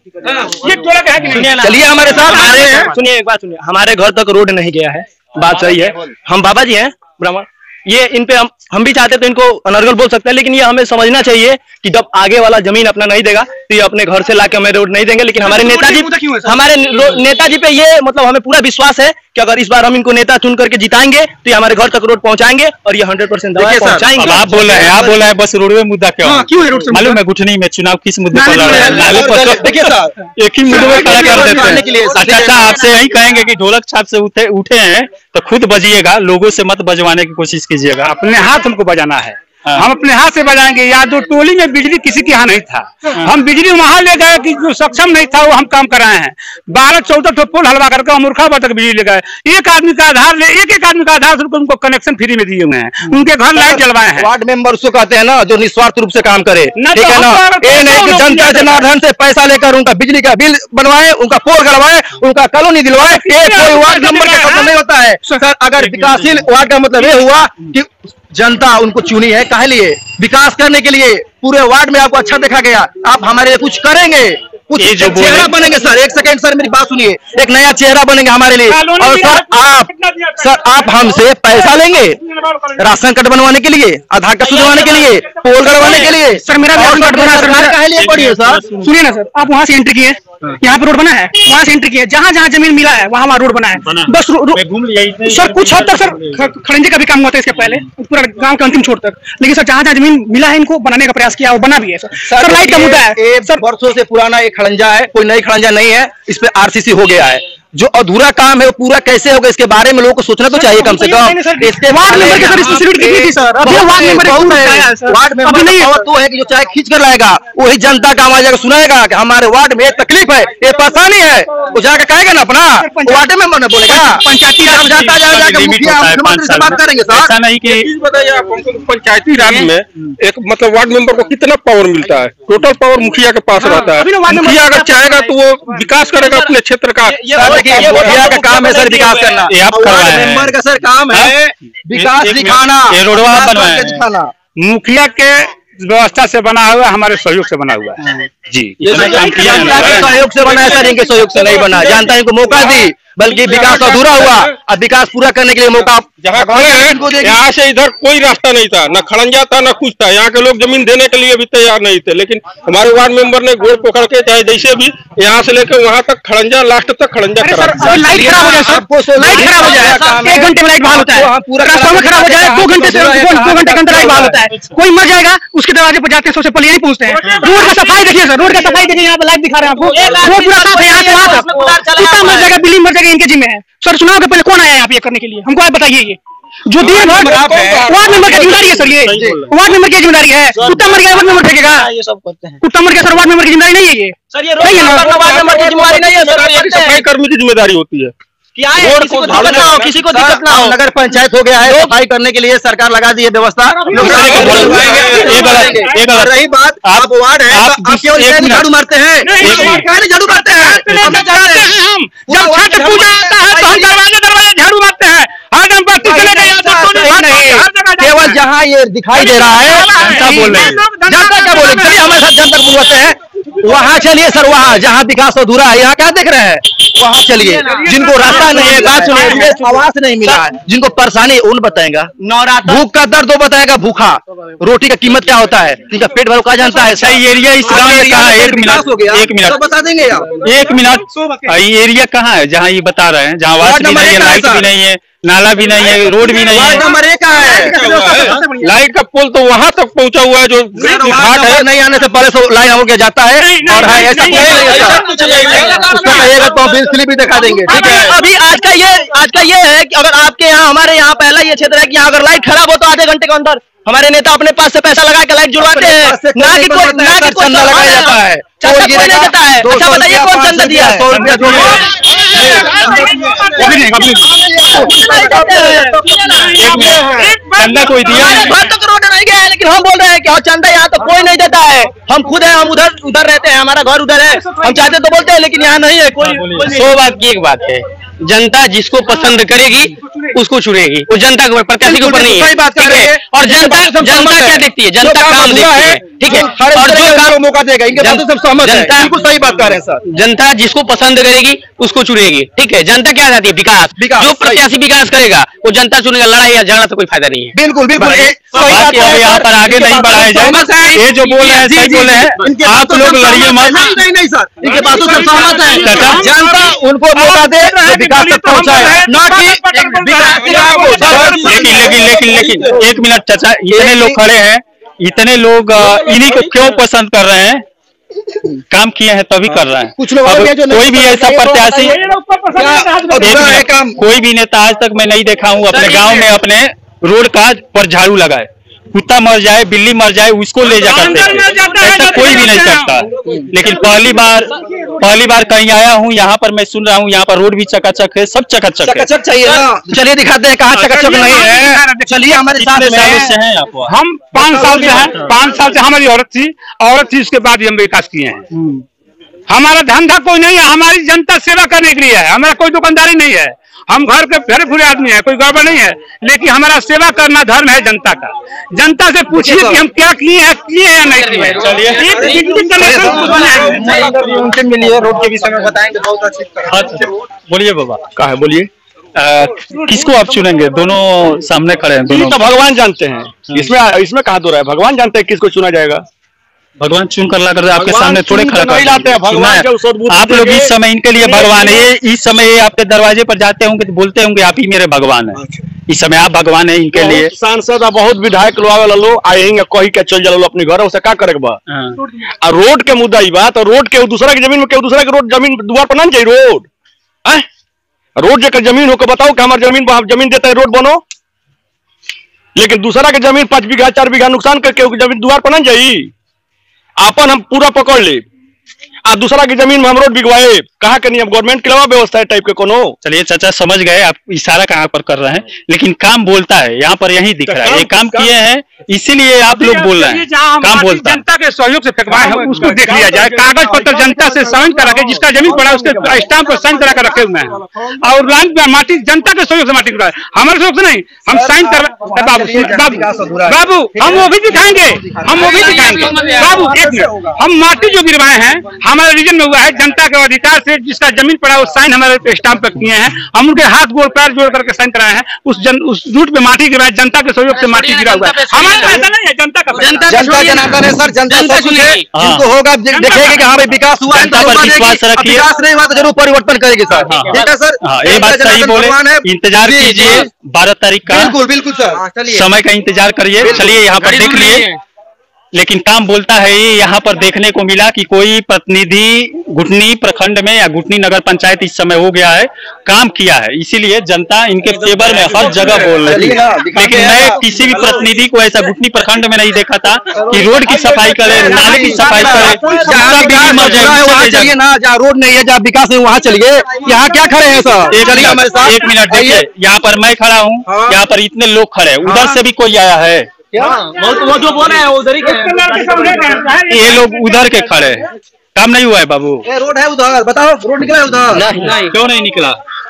[SPEAKER 8] है। चलिए हमारे साथ आ रहे हैं,
[SPEAKER 11] सुनिए एक बात सुनिए, हमारे घर तक रोड नहीं गया है, बात सही है, हम बाबा जी हैं ब्राह्मण, ये इन पे हम हम भी चाहते तो इनको अनर्गल बोल सकते हैं, लेकिन ये हमें समझना चाहिए कि जब आगे वाला जमीन अपना नहीं देगा तो ये अपने घर से लाके हमें रोड नहीं देंगे। लेकिन हमारे नेताजी हमारे नेताजी पे ये मतलब हमें पूरा विश्वास है कि अगर इस बार हम इनको नेता चुन करके जिताएंगे तो ये हमारे घर तक रोड पहुंचाएंगे और ये हंड्रेड परसेंट पहुंचाएंगे।
[SPEAKER 3] आप बोल रहे हैं आप बोल रहे हैं बस रोडवे मुद्दा क्यों मालूम है? गुठनी में चुनाव किस मुद्दे पर लड़ रहे हैं?
[SPEAKER 8] देखिए सर,
[SPEAKER 3] एक ही मुद्दे में खड़ा कर देते हैं। अच्छा आपसे यही कहेंगे कि ढोलक छाप से उठे उठे हैं तो खुद बजिएगा, लोगों से मत बजवाने की कोशिश कीजिएगा।
[SPEAKER 9] अपने हाथ हमको बजाना है, हम अपने हाथ से बजाएंगे। या दो टोली में बिजली किसी के यहाँ नहीं था, हम बिजली वहां ले गए कि जो सक्षम नहीं था वो हम काम कराए हैं। बारह चौदह ठो पोल हलवा करके हम मुर्खाबाद तक बिजली ले गए, एक आदमी का आधार ले एक एक आदमी का आधार से उनको कनेक्शन फ्री में दिए हुए हैं, उनके घर लाइट जलवाए हैं।
[SPEAKER 8] वार्ड मेंबर उसको कहते हैं ना जो निस्वार्थ रूप से काम करे, ठीक है ना? ये नहीं कि जनता जनार्दन से पैसा लेकर उनका बिजली का बिल बनवाए, उनका पोल गड़वाए, उनका कॉलोनी दिलवाए, ये कोई वार्ड नंबर का मतलब नहीं होता है सर। अगर विकासशील वार्ड का मतलब ये हुआ कि जनता उनको चुनी है काहे लिए? विकास करने के लिए। पूरे वार्ड में आपको अच्छा देखा गया, आप हमारे लिए कुछ करेंगे, कुछ चेहरा बनेंगे सर। एक सेकंड सर, मेरी बात सुनिए, एक नया चेहरा बनेंगे हमारे लिए। और सर आप सर आप हमसे पैसा लेंगे राशन कार्ड बनवाने के लिए, आधार कार्ड बनवाने के लिए, पोल गड़वाने के लिए।
[SPEAKER 1] सर मेरा राशन कार्ड बना सर,
[SPEAKER 8] काहे लिए पड़ी है सर?
[SPEAKER 1] सुनिए ना सर, आप वहाँ से एंट्री किए, यहाँ पे रोड बना है, वहाँ से एंट्री किए, जहाँ जहाँ जमीन मिला है वहाँ वहाँ रोड बना है बस। सर कुछ हद तक सर खड़ंजे का भी काम हुआ था इसके पहले, पूरा गांव के अंतिम छोर तक, लेकिन सर जहाँ जहाँ जमीन मिला है इनको बनाने का प्रयास किया और बना भी है सर। सर लाइट का मुद्दा है
[SPEAKER 8] सर, वर्षों से पुराना एक खड़ंजा है, कोई नई खड़ंजा नहीं है, इस पे आरसीसी हो गया है। जो अधूरा काम है वो पूरा कैसे होगा इसके बारे में लोगों को सोचना तो चाहिए कम से कम। इसके वार्ड मेंबर की रिस्पांसिबिलिटी कितनी थी सर? अभी वार्ड मेंबर वार्ड मेंबर नहीं तो है कि जो चाहे खींच कर लाएगा वही जनता का आवाज जाकर सुनाएगा कि हमारे वार्ड में तकलीफ है, ये परेशानी है, वो जाकर कहेगा ना अपना, वार्ड मेंबर ने बोलेगा। पंचायती राज जाता जाकर मुखिया मुख्यमंत्री से बात करेंगे सर।
[SPEAKER 3] ऐसा नहीं कि
[SPEAKER 12] बताइए आप हमको, पंचायती राज में एक मतलब वार्ड मेंबर को कितना पावर मिलता है? टोटल पावर मुखिया के पास रहता है। मुखिया अगर चाहेगा तो वो विकास करेगा अपने क्षेत्र का,
[SPEAKER 8] देखिए मुखिया का काम है सर विकास करना,
[SPEAKER 3] ये आप करवाए हैं।
[SPEAKER 8] मेंबर का सर काम है विकास दिखाना,
[SPEAKER 3] ये रोडवा आप बनवाए हैं।
[SPEAKER 8] दिखाना
[SPEAKER 9] मुखिया के व्यवस्था से बना हुआ, हमारे सहयोग से बना हुआ है जी।
[SPEAKER 8] जनता के सहयोग से बना है सर, इनके सहयोग से नहीं बना। जनता इनको मौका दी, बल्कि विकास अधूरा हुआ, अब विकास पूरा करने के लिए मौका
[SPEAKER 12] जहाँ खड़े हैं यहाँ से इधर कोई रास्ता नहीं था, न खड़ंजा था न कुछ था। यहाँ के लोग जमीन देने के लिए भी तैयार नहीं थे, लेकिन हमारे वार्ड मेंबर ने गोड़ पकड़ के चाहे जैसे भी यहाँ से लेकर वहाँ तक खड़ंजा, लास्ट तक खड़ंजा करा।
[SPEAKER 1] लाइट खराब हो जाए सर, लाइट खराब हो जाए, एक घंटे में लाइट बहाल होता है, ट्रांसफार्मर खराब हो जाए दो घंटे से दो घंटे के अंदर लाइट बहाल होता है। कोई मर जाएगा उसके दरवाजे पर जाते सबसे पहले यही पूछते हैं। रोड का सफाई देखिए सर, रोड का सफाई देखिए, यहाँ पे लाइट दिखा रहे हैं आपको, रोड पूरा साफ है यहाँ से वहाँ तक। कितना मर जाएगा, बिल्डिंग मर जाएगा, इनके जिम्मे है सर। चुनाव के पहले कौन आया यहाँ पे करने के लिए, हमको आप बताइए। ये जो दिन भर वार्ड मेंबर की जिम्मेदारी है सर, ये वार्ड मेंबर की जिम्मेदारी है। कुत्ता मर गया वार्ड मेंबर फेंकेगा, ये सब करते हैं। कुत्ता मर गया सर, वार्ड मेंबर की जिम्मेदारी नहीं है ये सर, ये वार्ड मेंबर की जिम्मेदारी नहीं है सर,
[SPEAKER 12] सफाई कर्मी की जिम्मेदारी होती है।
[SPEAKER 8] रोड को दिक्कत ना हो, किसी को दिक्कत ना हो। नगर पंचायत हो गया है, सफाई करने के लिए सरकार लगा दी है व्यवस्था। रही बात आप वार्ड है, आप केवल झाड़ू मारते हैं, झाड़ू मारते हैं, झाड़ू मारते हैं। केवल जहाँ ये दिखाई दे रहा है जनता बोल रहे हैं, जनता क्या बोले, चलिए हमारे साथ जनता बुलवाते हैं। वहाँ चलिए सर, वहाँ जहाँ विकास अधूरा है, यहाँ क्या देख रहे हैं, वहाँ चलिए। जिनको रास्ता नहीं है, बात सुनिए, आवास नहीं मिला है, जिनको परेशानी उन बताएगा, भूख का दर्द वो बताएगा, भूखा रोटी का कीमत क्या होता है, इनका पेट भर का जानता है।
[SPEAKER 3] सही एरिया इस गाँव में कहाँ है? एक मिनट हो गया, एक मिनट
[SPEAKER 8] बता देंगे आप,
[SPEAKER 3] एक मिनट। ये एरिया कहाँ है जहाँ ये बता रहे हैं, जहाँ आवास भी नहीं है, लाइट भी नहीं है, नाला भी नहीं है, रोड भी नहीं है।
[SPEAKER 8] नंबर एक है,
[SPEAKER 12] लाइट का पोल तो वहाँ तक पहुँचा हुआ है जो घाट है।
[SPEAKER 8] नहीं आने से पहले सब लाइन हो के जाता है, और है ऐसा उसका कहिएगा तो बिल स्लिप भी दिखा देंगे। ठीक है, अभी आज का ये आज का ये है कि अगर आपके यहाँ, हमारे यहाँ पहला ये क्षेत्र है कि यहाँ अगर लाइट खराब हो तो आधे घंटे के अंदर हमारे नेता अपने पास से पैसा लगा के लाइट जुड़वाते हैं, ना कि कोई ना कि कोई चंदा लगाया जाता है, चंदा कोई नहीं देता है। अच्छा बताइए कौन चंदा दिया है? सौ रुपया
[SPEAKER 3] चंदा कोई दिया
[SPEAKER 8] बात तो रोड नहीं गया है, लेकिन हम बोल रहे हैं कि चंदा यहाँ तो कोई नहीं देता है। हम खुद है, हम उधर उधर रहते हैं, हमारा घर उधर है, हम चाहते तो बोलते हैं, लेकिन यहाँ नहीं है कोई।
[SPEAKER 11] सौ बात की एक बात है, जनता जिसको पसंद करेगी उसको चुनेगी, वो जनता के प्रत्याशी के ऊपर नहीं है। ठीक है, और जनता जनता क्या देखती है, जनता काम देखती है। ठीक है, और जो काम
[SPEAKER 8] मौका देगा, इनके बात सब सहमत है, बिल्कुल सही बात कर रहे हैं सर।
[SPEAKER 11] जनता जिसको पसंद करेगी उसको चुनेगी। ठीक है, जनता क्या चाहती है, विकास। जो प्रत्याशी विकास करेगा वो जनता चुनेगा, लड़ाई या झगड़ा से कोई फायदा नहीं है।
[SPEAKER 8] बिल्कुल बिल्कुल,
[SPEAKER 3] यहाँ पर आगे नहीं बढ़ाया जाए, ये जो बोल रहे हैं सही बोले हैं, आप लोग लड़िए मत।
[SPEAKER 8] नहीं नहीं सर, इनके बातों से सहमत है। जनता उनको मौका दे, विकास तक पहुंचाए, ना कि
[SPEAKER 3] लेकिन लेकिन लेकिन लेकिन एक मिनट चाचा, इतने लोग खड़े हैं, इतने लोग इन्हीं को क्यों पसंद कर रहे हैं? काम किए हैं तभी कर रहे हैं।
[SPEAKER 8] कुछ लोग
[SPEAKER 3] कोई भी ऐसा प्रत्याशी, कोई भी नेता आज तक मैं नहीं देखा हूँ अपने गांव में अपने रोड का पर झाड़ू लगाए। कुत्ता मर जाए, बिल्ली मर जाए, उसको ले जाकर ऐसा कोई भी नहीं करता। लेकिन पहली बार पहली बार कहीं आया हूँ, यहाँ पर मैं सुन रहा हूँ यहाँ पर रोड भी चकाचक है, सब चकाचक है।
[SPEAKER 8] चकाचक चाहिए ना, चलिए दिखाते हैं कहाँ चकाचक नहीं है। चलिए हमारे साथ
[SPEAKER 3] से हैं आप।
[SPEAKER 9] हम पाँच साल से हैं, पाँच साल से हमारी औरत थी औरत थी उसके बाद हम विकास किए हैं। हमारा धंधा कोई नहीं है, हमारी जनता सेवा करने के लिए है, हमारा कोई दुकानदारी नहीं है, हम घर के घरे पूरे आदमी है, कोई गड़बड़ नहीं है, लेकिन हमारा सेवा करना धर्म है जनता का। जनता से पूछिए कि हम क्या किए हैं, किए हैं नहीं किए।
[SPEAKER 8] उनसे मिलिए, रोड के विषय में बताएंगे बहुत अच्छी तरह।
[SPEAKER 3] बोलिए बाबा,
[SPEAKER 12] कहा है बोलिए,
[SPEAKER 3] किसको आप चुनेंगे? दोनों सामने खड़े हैं, दोनों
[SPEAKER 12] तो भगवान जानते हैं, इसमें इसमें कहाँ दो रहा है, भगवान जानते हैं किसको चुना जाएगा।
[SPEAKER 3] भगवान चुन कर ला कर आपके सामने थोड़े खड़ा कर
[SPEAKER 12] लाते हैं, भगवान
[SPEAKER 3] आप लोग इस समय इनके लिए भगवान है। ये इस समय ये आपके दरवाजे पर जाते होंगे तो बोलते होंगे आप ही मेरे भगवान है। इस समय आप भगवान है इनके लिए।
[SPEAKER 12] सांसद बहुत विधायक लोग आएंगे, कही के चल जाओ अपने घर, उसे क्या करे बा। रोड के मुद्दा ही बात, रोड के दूसरा की जमीन में दूसरा के रोड जमीन दुआर पर ना चाहिए रोड है। रोड जगह जमीन हो के बताओ कि हमारी जमीन जमीन देता है रोड बनो, लेकिन दूसरा के जमीन पांच बीघा चार बीघा नुकसान करके जमीन दुआर पर ना जाई। आपन हम पूरा पकड़ ले, आ दूसरा की जमीन में हम रोड बिगवाए कहाँ के नियम गवर्नमेंट के अलावा व्यवस्था है टाइप के कोनो।
[SPEAKER 3] चलिए चाचा समझ गए, आप इशारा कहाँ पर कर रहे हैं, लेकिन काम बोलता है यहाँ पर यही दिख रहा है। ये काम किए हैं इसीलिए आप लोग बोल रहे हैं काम बोलता है।
[SPEAKER 9] जनता के सहयोग से फेंकवाए हैं उसको देख लिया जाए, कागज पत्र जनता से साइन करा के, जिसका जमीन पड़ा उसके स्टाम्प पर साइन करा कर रखे हुए हैं, और लाइन पे माटी जनता के सहयोग से माटी गिरवाए, हमारे सहयोग से नहीं। हम साइन कर बाबू बाबू हम वो भी दिखाएंगे, हम वो भी दिखाएंगे बाबू। एक मिनट, हम माटी जो गिरवाए हैं हमारे रीजन में हुआ है, जनता के अधिकार से जिसका जमीन पड़ा वो साइन हमारे स्टाम्प पर किए हैं, हम उनके हाथ गोड़ पैर जोड़ करके साइन कराए हैं। उस जन उस रूट पे माटी गिराए, जनता के सहयोग से माटी गिरा हुआ है, हमारा पैसा नहीं है, जनता का
[SPEAKER 8] जनता जनार्दन है सर। जनता सब कुछ है, जिनको होगा देखेगी कि हाँ भाई विकास हुआ, विकास नहीं हुआ तो जरूर परिवर्तन करेगी सर। ठीक है सर,
[SPEAKER 3] ये बात सही बोले। इंतजार कीजिए बारह तारीख का,
[SPEAKER 8] बिल्कुल बिल्कुल सर,
[SPEAKER 3] समय का इंतजार करिए। चलिए यहाँ पर देख लिए, लेकिन काम बोलता है। ये यहाँ पर देखने को मिला कि कोई प्रतिनिधि घुटनी प्रखंड में या घुटनी नगर पंचायत इस समय हो गया है, काम किया है, इसीलिए जनता इनके फेवर में हर जगह बोल रही है। लेकिन मैं किसी भी प्रतिनिधि को ऐसा घुटनी प्रखंड में नहीं देखा था कि रोड की सफाई करे, नाले की सफाई करे।
[SPEAKER 8] चलिए ना, जहाँ रोड नहीं है, जहाँ विकास नहीं वहाँ चलिए। यहाँ क्या खड़े हैं सर?
[SPEAKER 3] एक मिनट देखिए, यहाँ पर मैं खड़ा हूँ, यहाँ पर इतने लोग खड़े, उधर से भी कोई आया है?
[SPEAKER 11] वो जो बोल रहे हैं उधर ही
[SPEAKER 3] ये लोग उधर के खड़े हैं, काम नहीं हुआ है बाबू।
[SPEAKER 8] रोड है उधर, बताओ रोड निकला है उधर?
[SPEAKER 3] नहीं, नहीं क्यों नहीं निकला?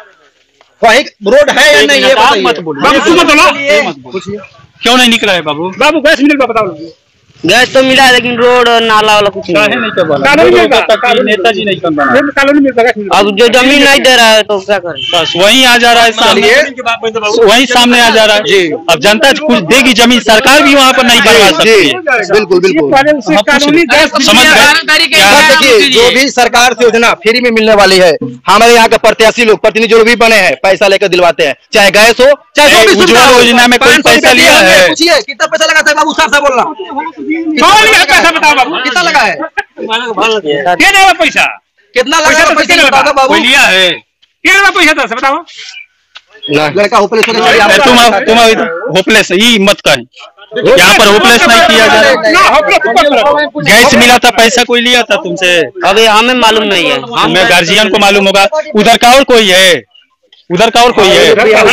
[SPEAKER 8] रोड है या नहीं ये
[SPEAKER 3] मत बोलो, क्यों नहीं निकला है बाबू?
[SPEAKER 9] बाबू गैस मिल का बताओ।
[SPEAKER 7] गैस तो मिला है लेकिन रोड नाला वाला कुछ नहीं,
[SPEAKER 3] नेताजी नहीं कर
[SPEAKER 7] रहा। अब जो जमीन नहीं दे रहा है तो क्या करें?
[SPEAKER 3] बस वही आ जा रहा है सामने, वही सामने आ जा रहा है। अब जनता कुछ देगी जमीन, सरकार भी वहाँ पर नहीं बनवा सकती है।
[SPEAKER 8] बिल्कुल बिल्कुल
[SPEAKER 3] समझ गए।
[SPEAKER 8] देखिए जो भी सरकार से योजना फ्री में मिलने वाली है, हमारे यहाँ के प्रत्याशी लोग प्रतिनिधि जो भी बने हैं पैसा लेकर दिलवाते हैं, चाहे गैस हो चाहे
[SPEAKER 3] उज्ज्वला योजना में कोई पैसा लिया है?
[SPEAKER 8] पूछिए कितना पैसा लगा था बाबू, साफ साफ बोलना।
[SPEAKER 9] पैसा बताओ बाबू,
[SPEAKER 8] कितना लगा है?
[SPEAKER 9] क्या पैसा
[SPEAKER 8] कितना लगा? पैसा
[SPEAKER 3] कोई लिया है?
[SPEAKER 9] क्या पैसा था बताओ।
[SPEAKER 8] लड़का होपलेस हो गया,
[SPEAKER 3] तुम तुम होपलेस ही मत कहीं, यहाँ पर होपलेस नहीं किया जा रहा। गैस मिला था, पैसा कोई लिया था तुमसे?
[SPEAKER 7] अभी हमें मालूम नहीं है,
[SPEAKER 3] हमें गार्जियन को मालूम होगा। उधर का और कोई है? उधर का और कोई है?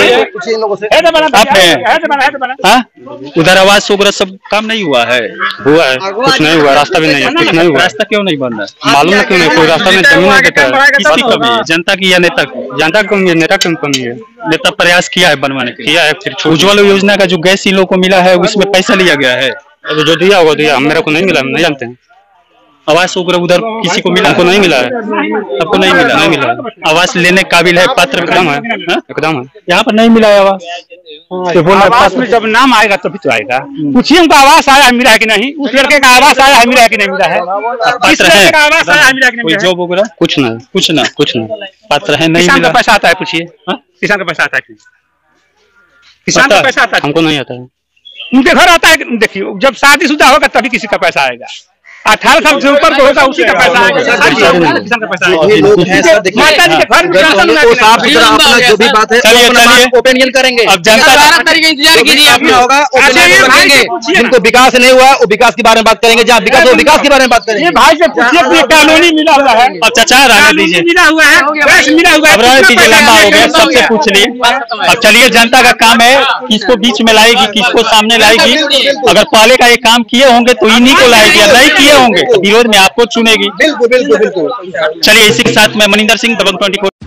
[SPEAKER 3] आप हैं? उधर आवाज वगैरह सब काम नहीं हुआ है?
[SPEAKER 9] हुआ है, कुछ नहीं हुआ, रास्ता भी नहीं है, कुछ नहीं हुआ।
[SPEAKER 3] रास्ता क्यों नहीं बन रहा है?
[SPEAKER 9] मालूम है क्यों नहीं, कोई रास्ता नहीं, जमीन नहीं देता है।
[SPEAKER 3] किसकी कमी है, जनता की या नेता की?
[SPEAKER 9] जनता की नेता की कमी है।
[SPEAKER 3] नेता प्रयास किया है बनवाने के?
[SPEAKER 9] किया है। फिर
[SPEAKER 3] उज्ज्वला योजना का जो गैस इन लोगों को मिला है उसमें पैसा लिया गया है?
[SPEAKER 9] अभी जो दिया होगा दिया, मेरे को नहीं मिला, नहीं जानते हैं।
[SPEAKER 3] आवास वगैरह उधर किसी को मिला?
[SPEAKER 9] हमको नहीं मिला है,
[SPEAKER 3] सबको नहीं मिला?
[SPEAKER 9] नहीं मिला।
[SPEAKER 3] आवास लेने काबिल है, पात्र
[SPEAKER 9] एकदम है, एकदम है।
[SPEAKER 3] यहाँ पर नहीं मिला है आवास।
[SPEAKER 9] तो बोला आवास में जब नाम आएगा तभी तो आएगा। पूछिए उनका आवास आया है मिला है कि नहीं, उस लड़के का आवास आया है मिला है कि नहीं मिला है,
[SPEAKER 3] पात्र है,
[SPEAKER 9] आवास आया है मिला है कि नहीं,
[SPEAKER 3] जॉब वगैरह
[SPEAKER 9] कुछ नहीं,
[SPEAKER 3] कुछ ना
[SPEAKER 9] कुछ नहीं,
[SPEAKER 3] पात्र है, नहीं
[SPEAKER 9] किसान
[SPEAKER 3] मिला।
[SPEAKER 9] का पैसा आता है, पूछिए किसान का पैसा आता है? किसान का पैसा आता है?
[SPEAKER 3] हमको नहीं आता है।
[SPEAKER 9] उनके घर आता है। देखिए जब शादीशुदा होगा तभी किसी का पैसा आएगा, अठारह साल से ऊपर को होगा उसी का पैसा आएगा, किसान का पैसा आएगा। माता जी के घर
[SPEAKER 8] साफ सुथरा अपना जो भी बात है ओपिनियन करेंगे।
[SPEAKER 3] अब जनता
[SPEAKER 7] इंतजार कीजिए,
[SPEAKER 8] अपना होगा ओपिनियन करेंगे। जिनको विकास नहीं हुआ वो विकास के बारे में बात करेंगे, जहाँ विकास हो विकास के बारे में बात करेंगे।
[SPEAKER 9] भाई से पूछिए कॉलोनी मिला हुआ है।
[SPEAKER 3] अब चाचा रहने दीजिए,
[SPEAKER 9] मिला हुआ है, गैस मिला हुआ है,
[SPEAKER 3] अब रहने दीजिए, लंबा हो गया, सबसे पूछ लिए। अब चलिए जनता का काम है, किसको बीच में लाएगी, किसको सामने लाएगी। अगर पहले का ये काम किए होंगे तो इन्हीं को लाएगी, नहीं किए होंगे तो विरोध में आपको चुनेगी।
[SPEAKER 8] बिल्कुल बिल्कुल बिल्कुल।
[SPEAKER 3] चलिए इसी के साथ मैं मनिंदर सिंह, दबंग ट्वेंटी फोर।